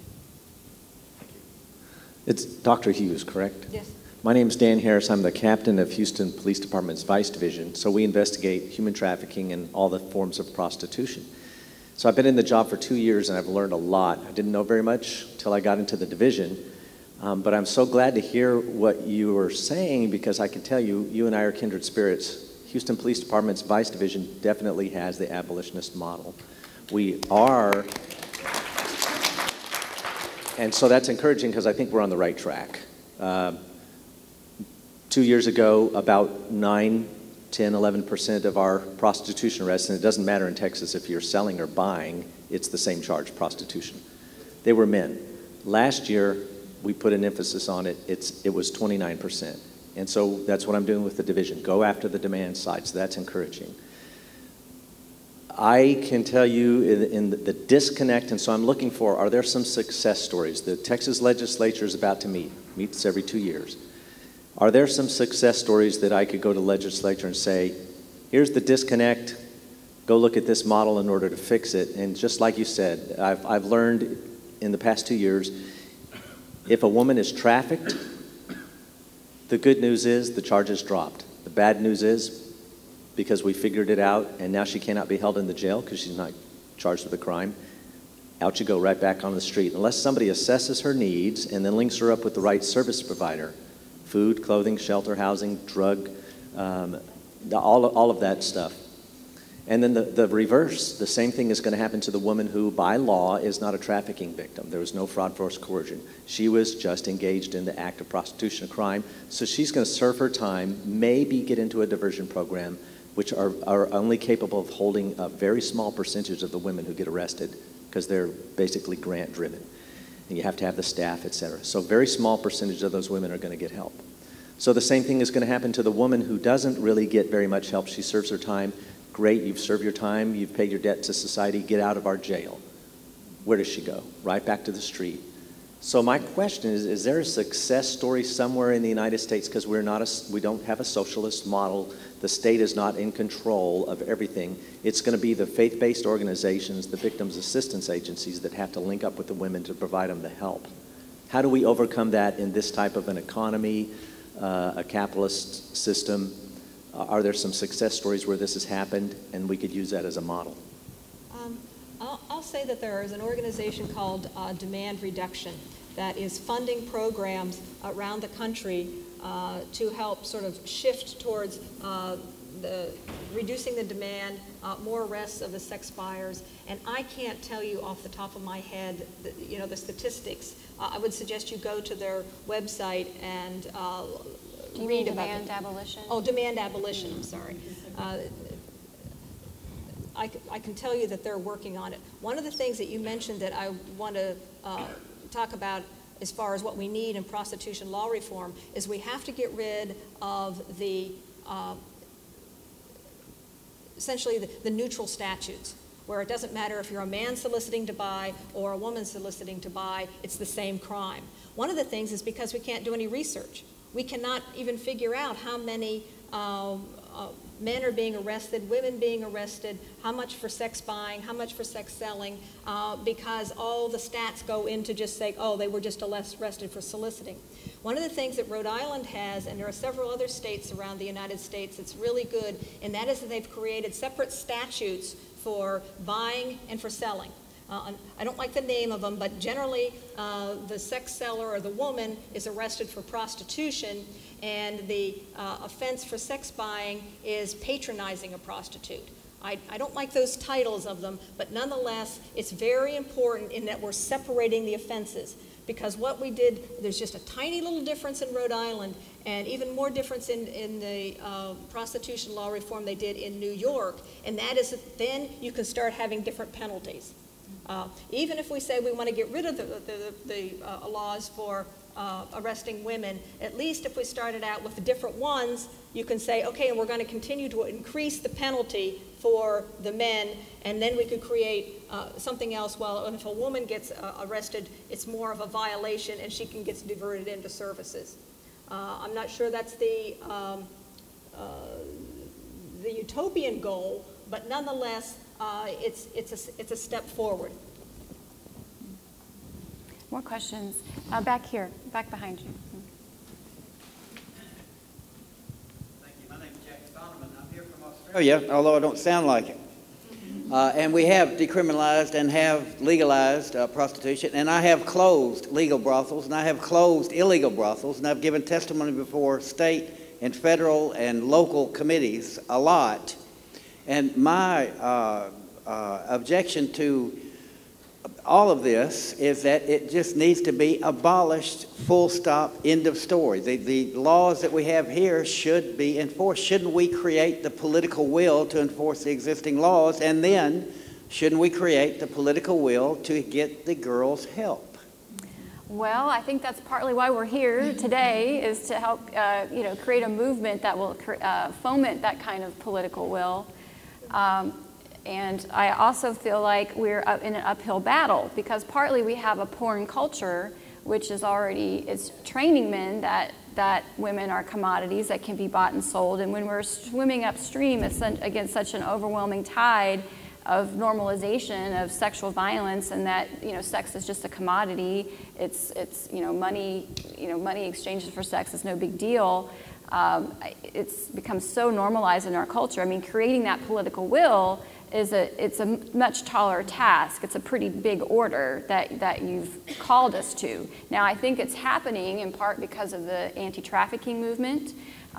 It's Dr. Hughes, correct? Yes. My name is Dan Harris. I'm the captain of Houston Police Department's Vice Division, so we investigate human trafficking and all the forms of prostitution. So I've been in the job for 2 years, and I've learned a lot. I didn't know very much until I got into the division. But I'm so glad to hear what you were saying, because I can tell you, you and I are kindred spirits. Houston Police Department's Vice Division definitely has the abolitionist model. We are, and so that's encouraging because I think we're on the right track. 2 years ago, about 9, 10, 11% of our prostitution arrests, and it doesn't matter in Texas if you're selling or buying, it's the same charge, prostitution. They were men. Last year, we put an emphasis on it. It was 29%. And so that's what I'm doing with the division. Go after the demand side. So that's encouraging. I can tell you in the disconnect, and so I'm looking for, are there some success stories? The Texas legislature is about to meets every 2 years. Are there some success stories that I could go to the legislature and say, here's the disconnect, go look at this model in order to fix it. And just like you said, I've learned in the past 2 years, if a woman is trafficked, the good news is the charge is dropped. The bad news is, because we figured it out and now she cannot be held in the jail because she's not charged with a crime, out you go, right back on the street. Unless somebody assesses her needs and then links her up with the right service provider, food, clothing, shelter, housing, drug, all of that stuff. And then the reverse, the same thing is going to happen to the woman who, by law, is not a trafficking victim. There was no fraud, force, coercion. She was just engaged in the act of prostitution, a crime. So she's going to serve her time, maybe get into a diversion program, which are only capable of holding a very small percentage of the women who get arrested because they're basically grant-driven. And you have to have the staff, et cetera. So a very small percentage of those women are going to get help. So the same thing is going to happen to the woman who doesn't really get very much help. She serves her time. Great, you've served your time, you've paid your debt to society, get out of our jail. Where does she go? Right back to the street. So my question is there a success story somewhere in the United States? Because we don't have a socialist model. The state is not in control of everything. It's going to be the faith-based organizations, the victims assistance agencies that have to link up with the women to provide them the help. How do we overcome that in this type of an economy, a capitalist system? Are there some success stories where this has happened and we could use that as a model? I'll say that there is an organization called Demand Reduction that is funding programs around the country to help sort of shift towards reducing the demand, more arrests of the sex buyers. And I can't tell you off the top of my head, the statistics. I would suggest you go to their website and Do you read mean about demand abolition? Oh, demand abolition, I'm sorry. I can tell you that they're working on it. One of the things that you mentioned that I want to talk about as far as what we need in prostitution law reform is we have to get rid of the, essentially the neutral statutes, where it doesn't matter if you're a man soliciting to buy or a woman soliciting to buy, it's the same crime. One of the things is because we can't do any research. We cannot even figure out how many men are being arrested, women being arrested, how much for sex buying, how much for sex selling, because all the stats go into just saying, oh, they were just arrested for soliciting. One of the things that Rhode Island has, and there are several other states around the United States that's really good, and that is that they've created separate statutes for buying and for selling. I don't like the name of them, but generally the sex seller or the woman is arrested for prostitution, and the offense for sex buying is patronizing a prostitute. I don't like those titles of them, but nonetheless, it's very important in that we're separating the offenses. Because what we did, there's just a tiny little difference in Rhode Island, and even more difference in the prostitution law reform they did in New York, and that is that then you can start having different penalties. Even if we say we want to get rid of the laws for arresting women, at least if we started out with the different ones, you can say, okay, and we're going to continue to increase the penalty for the men, and then we could create something else. Well, if a woman gets arrested, it's more of a violation, and she can get diverted into services. I'm not sure that's the utopian goal, but nonetheless, it's a step forward. More questions? Back here, back behind you. Thank you. My name is Jack Donovan. I'm here from Australia, although I don't sound like it. And we have decriminalized and have legalized prostitution, and I have closed legal brothels, and I have closed illegal brothels, and I've given testimony before state and federal and local committees a lot. And my objection to all of this is that it just needs to be abolished, full stop, end of story. The laws that we have here should be enforced. Shouldn't we create the political will to enforce the existing laws? And then shouldn't we create the political will to get the girls help? Well, I think that's partly why we're here today, is to help create a movement that will foment that kind of political will. And I also feel like we're in an uphill battle because partly we have a porn culture which is already, it's training men that women are commodities that can be bought and sold. And when we're swimming upstream against such an overwhelming tide of normalization of sexual violence, and that, you know, sex is just a commodity, it's money exchanges for sex is no big deal. It's become so normalized in our culture. I mean, creating that political will it's a much taller task. It's a pretty big order that you've called us to. Now, I think it's happening in part because of the anti-trafficking movement,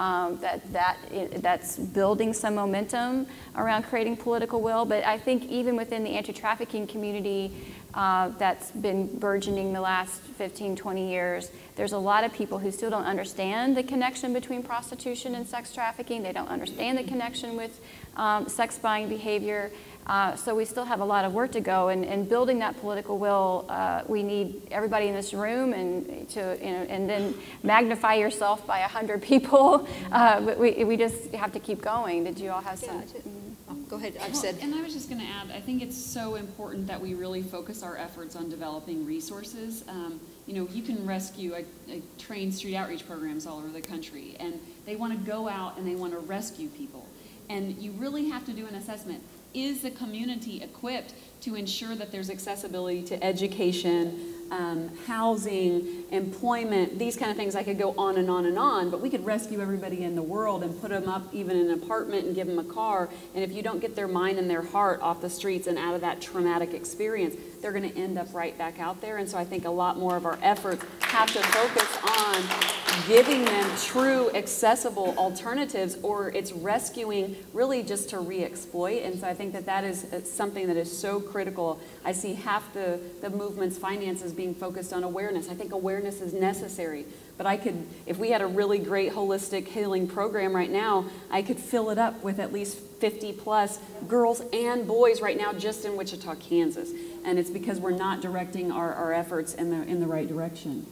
that's building some momentum around creating political will. But I think even within the anti-trafficking community that's been burgeoning the last 15, 20 years, there's a lot of people who still don't understand the connection between prostitution and sex trafficking. They don't understand the connection with sex buying behavior. So we still have a lot of work to go. And building that political will, we need everybody in this room, and and then magnify yourself by 100 people. But we just have to keep going. Did you all have some? Go ahead. I've well, said. And I was just going to add, I think it's so important that we really focus our efforts on developing resources. You know, you can rescue, I train street outreach programs all over the country, and they want to go out and they want to rescue people. And you really have to do an assessment. Is the community equipped to ensure that there's accessibility to education, housing, employment, these kind of things? I could go on and on and on, but we could rescue everybody in the world and put them up even in an apartment and give them a car. And if you don't get their mind and their heart off the streets and out of that traumatic experience, they're going to end up right back out there. And so I think a lot more of our efforts have to focus on giving them true accessible alternatives, or it's rescuing really just to re-exploit. And so I think that is something that is so critical. I see half the movement's finances being focused on awareness. I think awareness is necessary, but I could, if we had a really great holistic healing program right now, I could fill it up with at least 50 plus girls and boys right now just in Wichita, Kansas. And it's because we're not directing our efforts in the right direction.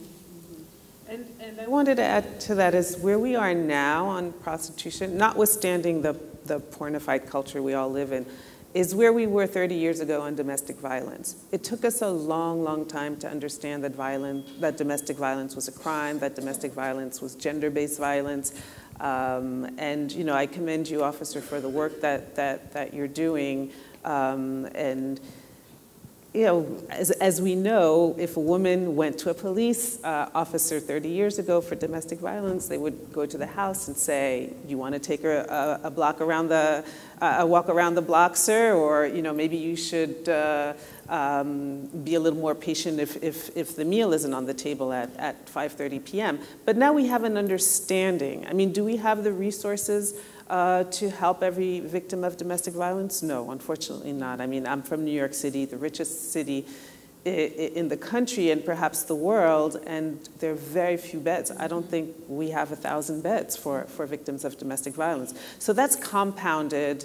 And I wanted to add to that is where we are now on prostitution, notwithstanding the pornified culture we all live in, is where we were 30 years ago on domestic violence. It took us a long, long time to understand that domestic violence was a crime, that domestic violence was gender-based violence. And you know, I commend you, officer, for the work that you're doing. And you know, as we know, if a woman went to a police officer 30 years ago for domestic violence, they would go to the house and say, "You want to take her a walk around the block, sir? Or you know, maybe you should be a little more patient if the meal isn't on the table at 5:30 p.m." But now we have an understanding. I mean, do we have the resources to help every victim of domestic violence? No, unfortunately not. I mean, I'm from New York City, the richest city in the country and perhaps the world, and there are very few beds. I don't think we have 1,000 beds for victims of domestic violence. So that's compounded.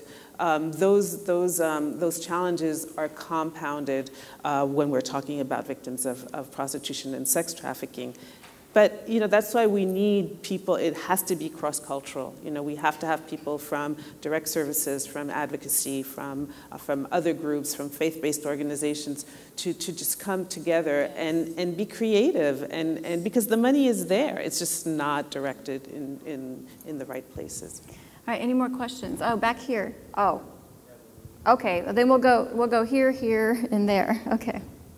Those challenges are compounded when we're talking about victims of prostitution and sex trafficking. But you know, that's why we need people. It has to be cross-cultural. You know, we have to have people from direct services, from advocacy, from other groups, from faith-based organizations to just come together and be creative. And because the money is there, it's just not directed in the right places. All right. Any more questions? Oh, back here. Oh, okay. Well, then we'll go here, here, and there. Okay.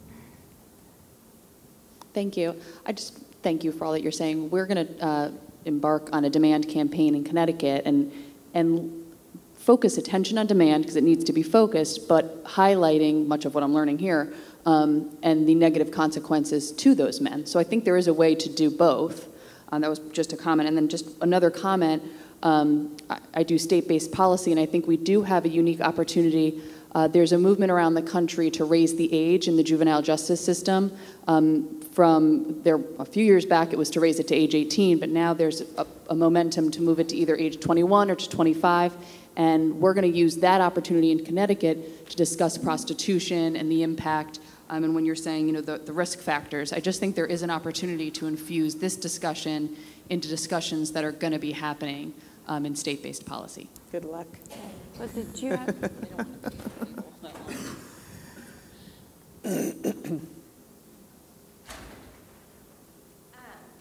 Thank you. Thank you for all that you're saying. We're going to embark on a demand campaign in Connecticut and focus attention on demand because it needs to be focused, but highlighting much of what I'm learning here and the negative consequences to those men. So I think there is a way to do both. That was just a comment. And then just another comment, I do state-based policy, and I think we do have a unique opportunity. There's a movement around the country to raise the age in the juvenile justice system. From there, a few years back, it was to raise it to age 18, but now there's a momentum to move it to either age 21 or to 25. And we're going to use that opportunity in Connecticut to discuss prostitution and the impact. And when you're saying, you know, the risk factors, I just think there is an opportunity to infuse this discussion into discussions that are going to be happening in state-based policy. Good luck. What did you have?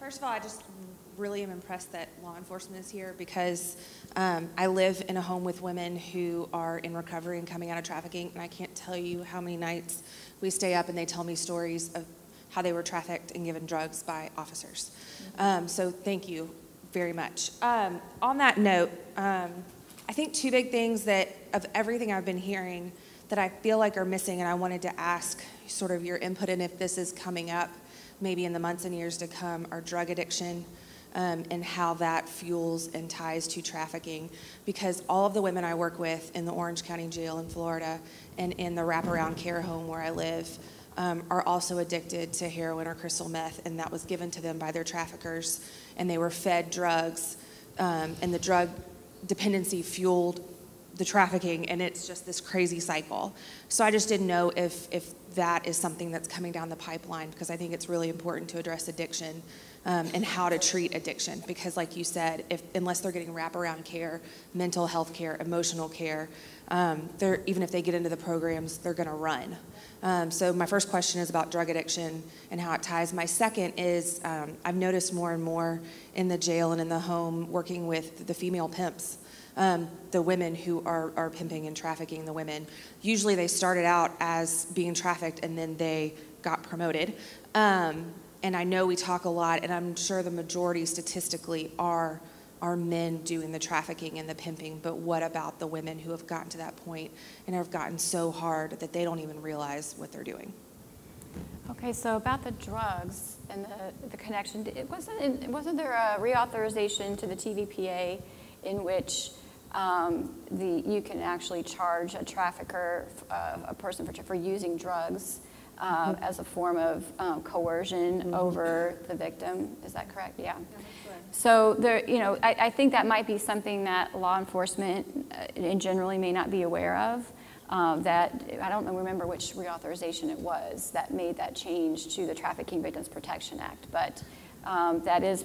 First of all, I just really am impressed that law enforcement is here because I live in a home with women who are in recovery and coming out of trafficking, and I can't tell you how many nights we stay up and they tell me stories of how they were trafficked and given drugs by officers. So thank you very much. On that note, I think two big things that of everything I've been hearing that I feel like are missing, and I wanted to ask sort of your input in if this is coming up maybe in the months and years to come, are drug addiction and how that fuels and ties to trafficking. Because all of the women I work with in the Orange County Jail in Florida and in the wraparound care home where I live are also addicted to heroin or crystal meth, and that was given to them by their traffickers, and they were fed drugs, and the drug dependency fueled the trafficking, and it's just this crazy cycle. So I just didn't know if that is something that's coming down the pipeline, because I think it's really important to address addiction and how to treat addiction, because like you said, unless they're getting wraparound care, mental health care, emotional care, even if they get into the programs, they're gonna run. So my first question is about drug addiction and how it ties. My second is I've noticed more and more in the jail and in the home working with the female pimps, the women who are pimping and trafficking the women. Usually they started out as being trafficked and then they got promoted. And I know we talk a lot, and I'm sure the majority statistically are men doing the trafficking and the pimping, but what about the women who have gotten to that point and have gotten so hard that they don't even realize what they're doing? Okay, so about the drugs and the connection, wasn't there a reauthorization to the TVPA in which you can actually charge a trafficker, a person for using drugs as a form of coercion over the victim? Is that correct? Yeah. So there, I think that might be something that law enforcement in generally may not be aware of. That I don't remember which reauthorization it was that made that change to the Trafficking Victims Protection Act, but that is.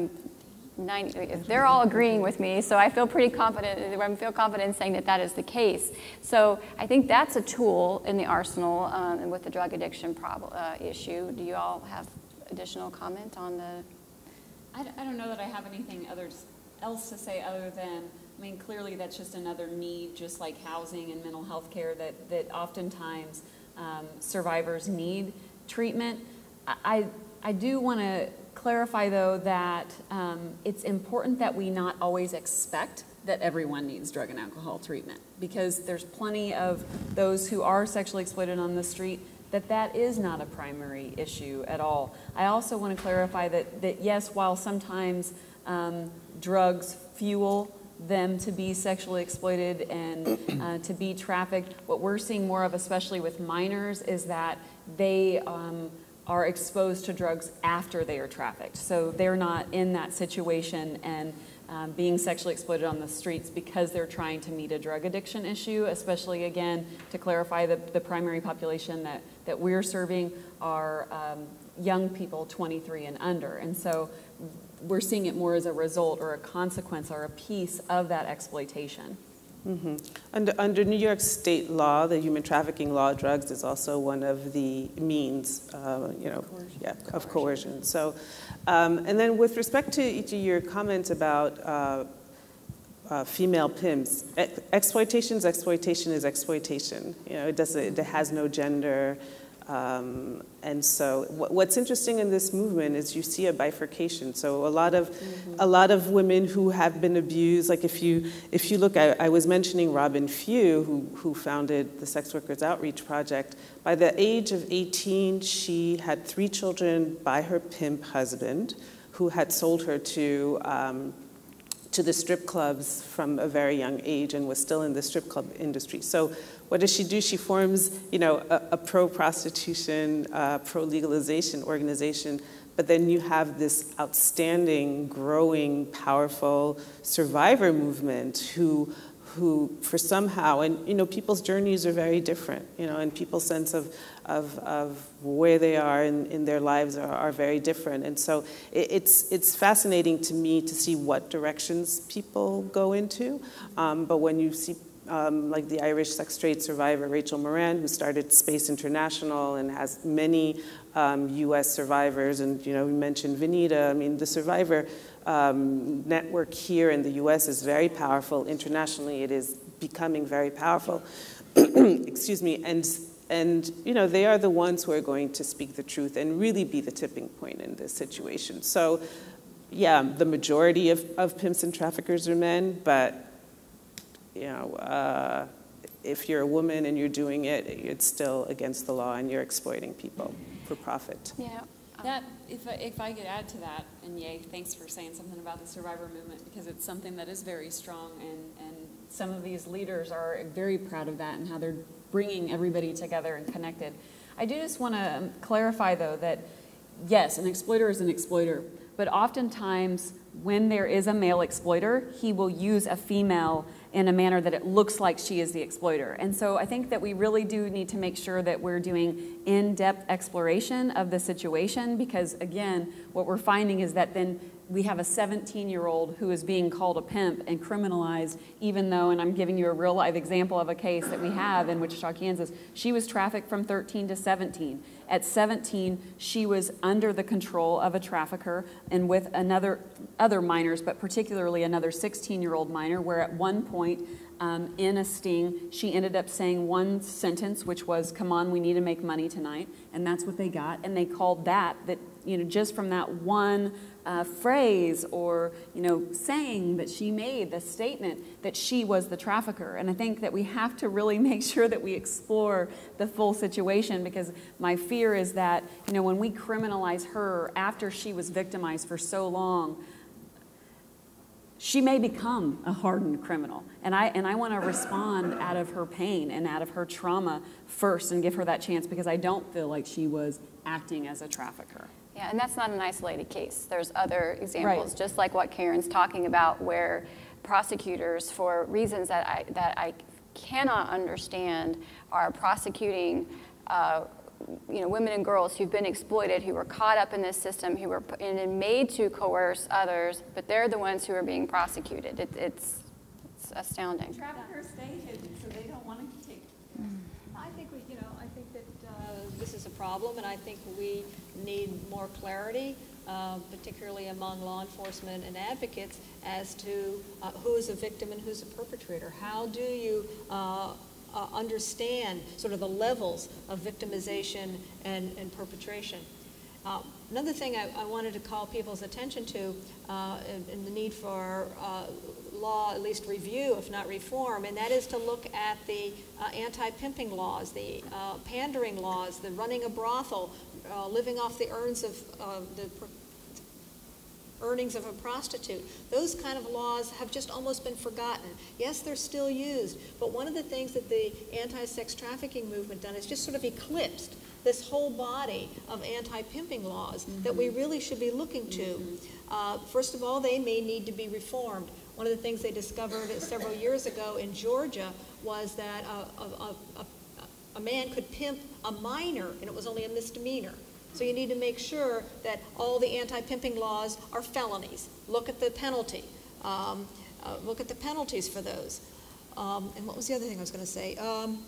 They're all agreeing with me, so I feel pretty confident. I feel confident in saying that that is the case. So I think that's a tool in the arsenal and with the drug addiction issue. Do you all have additional comment on the? I don't know that I have anything else to say other than, I mean, clearly that's just another need, just like housing and mental health care, that oftentimes survivors need treatment. I do want to clarify, though, that it's important that we not always expect that everyone needs drug and alcohol treatment, because there's plenty of those who are sexually exploited on the street that is not a primary issue at all. I also want to clarify that yes, while sometimes drugs fuel them to be sexually exploited and to be trafficked, what we're seeing more of, especially with minors, is that they are exposed to drugs after they are trafficked. So they're not in that situation and being sexually exploited on the streets because they're trying to meet a drug addiction issue, especially, again, to clarify, the primary population that we're serving are young people 23 and under. And so we're seeing it more as a result or a consequence or a piece of that exploitation. Mm-hmm. Under New York state law, the human trafficking law, drugs is also one of the means, of coercion. So, and then with respect to each of your comments about female pimps, exploitation is exploitation. It has no gender. And so what's interesting in this movement is you see a bifurcation. So a lot of women who have been abused, like if you look, I was mentioning Robin Few, who founded the Sex Workers Outreach Project. By the age of 18, she had 3 children by her pimp husband, who had sold her to the strip clubs from a very young age and was still in the strip club industry. So what does she do? She forms, a pro-prostitution, pro-legalization organization, but then you have this outstanding, growing, powerful survivor movement who for somehow, and people's journeys are very different, and people's sense of where they are in their lives are very different. And so it's fascinating to me to see what directions people go into. But when you see like the Irish sex trade survivor Rachel Moran, who started Space International and has many U.S. survivors. And, you know, we mentioned Vinita. I mean, the survivor network here in the U.S. is very powerful. Internationally, it is becoming very powerful. Excuse me. And, you know, they are the ones who are going to speak the truth and really be the tipping point in this situation. So, yeah, the majority of pimps and traffickers are men, but, you know, if you're a woman and you're doing it, it's still against the law and you're exploiting people for profit. Yeah. That, if I could add to that, and yay, thanks for saying something about the survivor movement, because it's something that is very strong, and some of these leaders are very proud of that and how they're bringing everybody together and connected. I do just want to clarify, though, that yes, an exploiter is an exploiter, but oftentimes when there is a male exploiter, he will use a female in a manner that it looks like she is the exploiter. And so I think that we really do need to make sure that we're doing in-depth exploration of the situation, because again, what we're finding is that then we have a 17-year-old who is being called a pimp and criminalized, even though, and I'm giving you a real live example of a case that we have in Wichita, Kansas, she was trafficked from 13 to 17. At 17, she was under the control of a trafficker and with other minors, but particularly another 16-year-old minor, where at one point in a sting, she ended up saying one sentence, which was, "Come on, we need to make money tonight," and that's what they got. And they called that, you know, just from that one phrase or, you know, saying that she made, the statement that she was the trafficker. And I think that we have to really make sure that we explore the full situation, because my fear is that, you know, when we criminalize her after she was victimized for so long, she may become a hardened criminal. And I want to respond out of her pain and out of her trauma first and give her that chance, because I don't feel like she was acting as a trafficker. Yeah, and that's not an isolated case. There's other examples, just like what Karen's talking about, where prosecutors, for reasons that I cannot understand, are prosecuting you know, women and girls who've been exploited, who were caught up in this system, who were made to coerce others, but they're the ones who are being prosecuted. It's astounding. Traffickers stay hidden, so they don't want to take. I think I think that this is a problem, and I think we need more clarity, particularly among law enforcement and advocates, as to who is a victim and who's a perpetrator. How do you understand sort of the levels of victimization and perpetration? Another thing I wanted to call people's attention to, and the need for law, at least review, if not reform, and that is to look at the anti-pimping laws, the pandering laws, the running a brothel, living off the earnings of a prostitute. Those kind of laws have just almost been forgotten. Yes, they're still used, but one of the things that the anti-sex trafficking movement done is just sort of eclipsed this whole body of anti-pimping laws that we really should be looking to. First of all, they may need to be reformed. One of the things they discovered several years ago in Georgia was that a man could pimp a minor, and it was only a misdemeanor. So you need to make sure that all the anti-pimping laws are felonies. Look at the penalty. Look at the penalties for those. And what was the other thing I was going to say?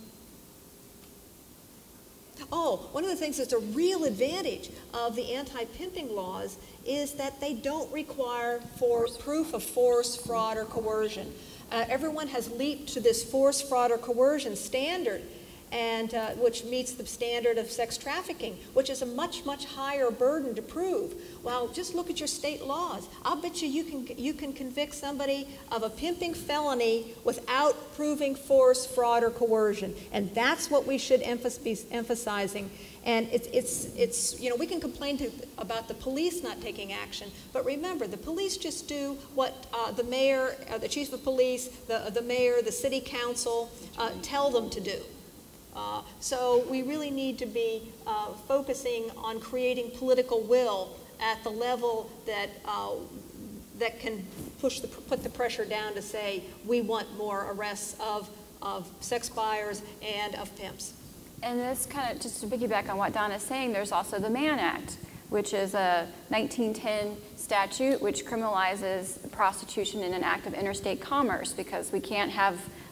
One of the things that's a real advantage of the anti-pimping laws is that they don't require proof of force, fraud, or coercion. Everyone has leaped to this force, fraud, or coercion standard, and which meets the standard of sex trafficking, which is a much, much higher burden to prove. Well, just look at your state laws. I'll bet you can convict somebody of a pimping felony without proving force, fraud, or coercion, and that's what we should be emphasizing. And it's you know, we can complain about the police not taking action, but remember, the police just do what the mayor, the chief of police, the mayor, the city council tell them to do. So we really need to be focusing on creating political will at the level that can put the pressure down to say we want more arrests of sex buyers and of pimps. And this kind of, just to piggyback on what Donna's saying, there's also the Mann Act, which is a 1910 statute which criminalizes prostitution in an act of interstate commerce, because we can't have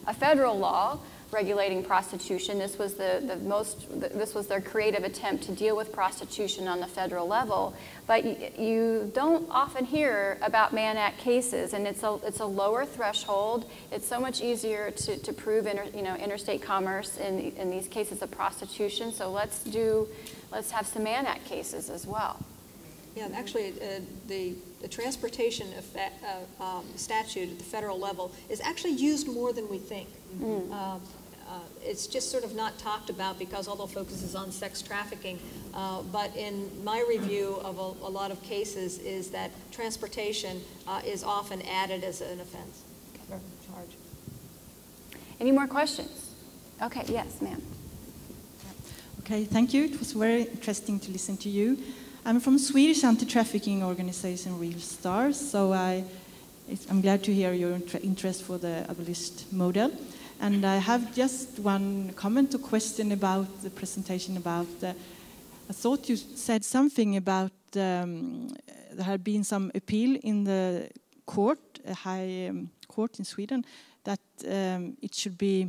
a federal law regulating prostitution. This was this was their creative attempt to deal with prostitution on the federal level. But you don't often hear about Mann Act cases, and it's a lower threshold. It's so much easier to prove interstate commerce in these cases of prostitution. So let's have some Mann Act cases as well. Yeah, actually, the transportation statute at the federal level is actually used more than we think. It's just sort of not talked about because all the focus is on sex trafficking. But in my review of a lot of cases is that transportation is often added as an offense or charge. Any more questions? Okay, yes, ma'am. Okay, thank you. It was very interesting to listen to you. I'm from Swedish anti-trafficking organization Real Stars, so I'm glad to hear your interest for the abolitionist model. And I have just one comment or question about the presentation about I thought you said something about there had been some appeal in the court, a high court in Sweden, that it should be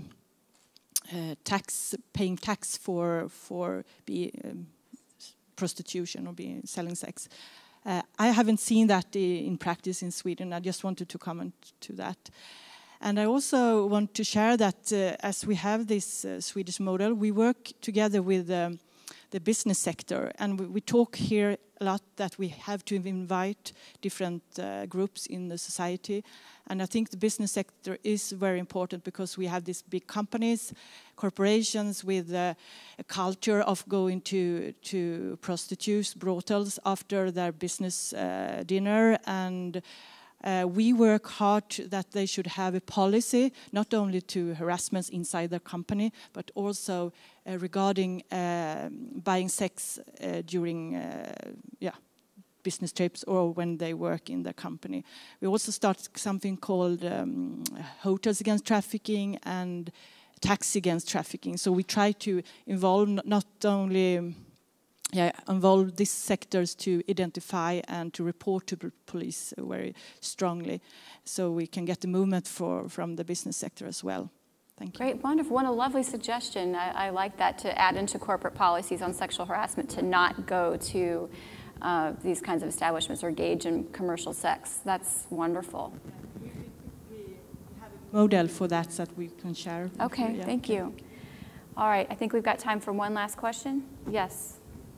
paying tax for prostitution or selling sex. I haven't seen that in practice in Sweden. I just wanted to comment to that. And I also want to share that as we have this Swedish model, we work together with the business sector. And we talk here a lot that we have to invite different groups in the society. And I think the business sector is very important because we have these big companies, corporations with a culture of going to prostitutes, brothels after their business dinner. And we work hard that they should have a policy, not only to harassments inside their company, but also regarding buying sex during business trips or when they work in their company. We also start something called Hotels Against Trafficking and Taxi Against Trafficking. So we try to involve not only involve these sectors to identify and to report to police very strongly, so we can get the movement from the business sector as well. Thank you. Great, wonderful. What a lovely suggestion. I like that, to add into corporate policies on sexual harassment, to not go to these kinds of establishments or engage in commercial sex. That's wonderful. We have a model for that we can share. Okay, thank you. All right, I think we've got time for one last question. Yes.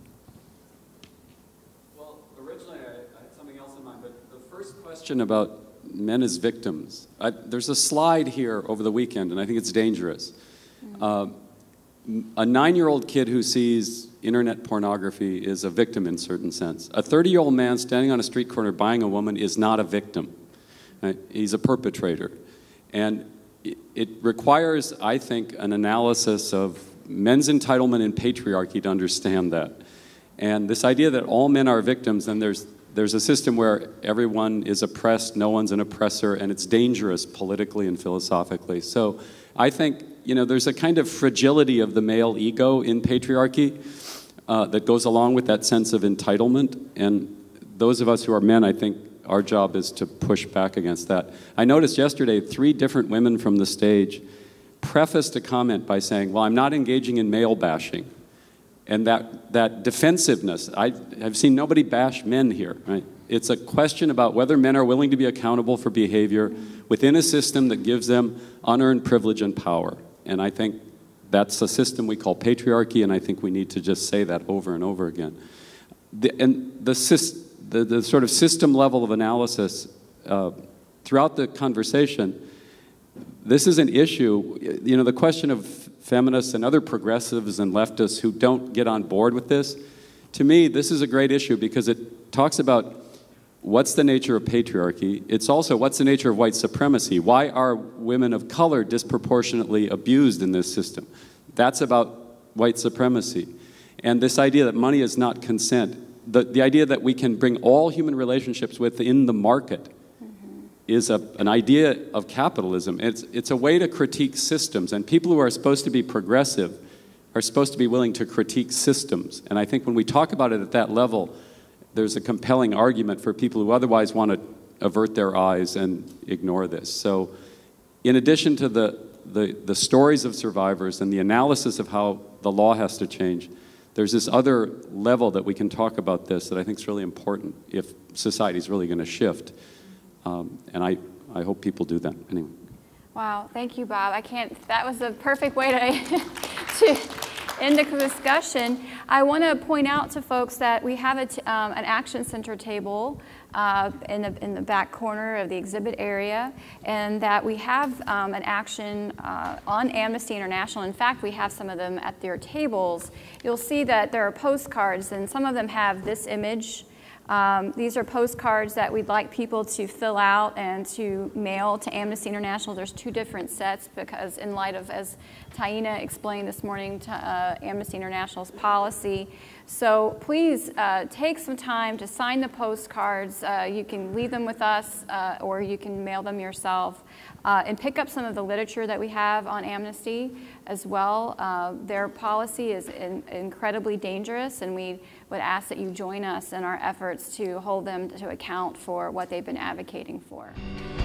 Originally, I had something else in mind, but the first question about men as victims, there's a slide here over the weekend, and I think it's dangerous. A 9-year-old kid who sees internet pornography is a victim in a certain sense. A 30-year-old man standing on a street corner buying a woman is not a victim. Right? He's a perpetrator. And it requires, I think, an analysis of men's entitlement and patriarchy to understand that. And this idea that all men are victims, and there's a system where everyone is oppressed, no one's an oppressor, and it's dangerous politically and philosophically. So I think, there's a kind of fragility of the male ego in patriarchy that goes along with that sense of entitlement. And those of us who are men, I think our job is to push back against that. I noticed yesterday 3 different women from the stage prefaced a comment by saying, well, I'm not engaging in male bashing. And that defensiveness, I've seen nobody bash men here, right? It's a question about whether men are willing to be accountable for behavior within a system that gives them unearned privilege and power. And I think that's a system we call patriarchy, and I think we need to just say that over and over again. The sort of system level of analysis throughout the conversation, this is an issue, the question of feminists and other progressives and leftists who don't get on board with this. To me, this is a great issue because it talks about what's the nature of patriarchy. It's also what's the nature of white supremacy. Why are women of color disproportionately abused in this system? That's about white supremacy. And this idea that money is not consent, the idea that we can bring all human relationships within the market is an idea of capitalism. It's a way to critique systems, and people who are supposed to be progressive are supposed to be willing to critique systems. And I think when we talk about it at that level, there's a compelling argument for people who otherwise want to avert their eyes and ignore this. So in addition to the the stories of survivors and the analysis of how the law has to change, there's this other level that we can talk about this that I think is really important if society is really going to shift. And I hope people do that. Anyway. Wow, thank you, Bob. That was a perfect way to end the discussion. I want to point out to folks that we have an action center table in the back corner of the exhibit area, and that we have an action on Amnesty International. In fact, we have some of them at their tables. You'll see that there are postcards, and some of them have this image. These are postcards that we'd like people to fill out and to mail to Amnesty International. There's 2 different sets because in light of, as Taina explained this morning, to Amnesty International's policy. So please take some time to sign the postcards. You can leave them with us or you can mail them yourself. And pick up some of the literature that we have on Amnesty as well. Their policy is incredibly dangerous, and we would ask that you join us in our efforts to hold them to account for what they've been advocating for.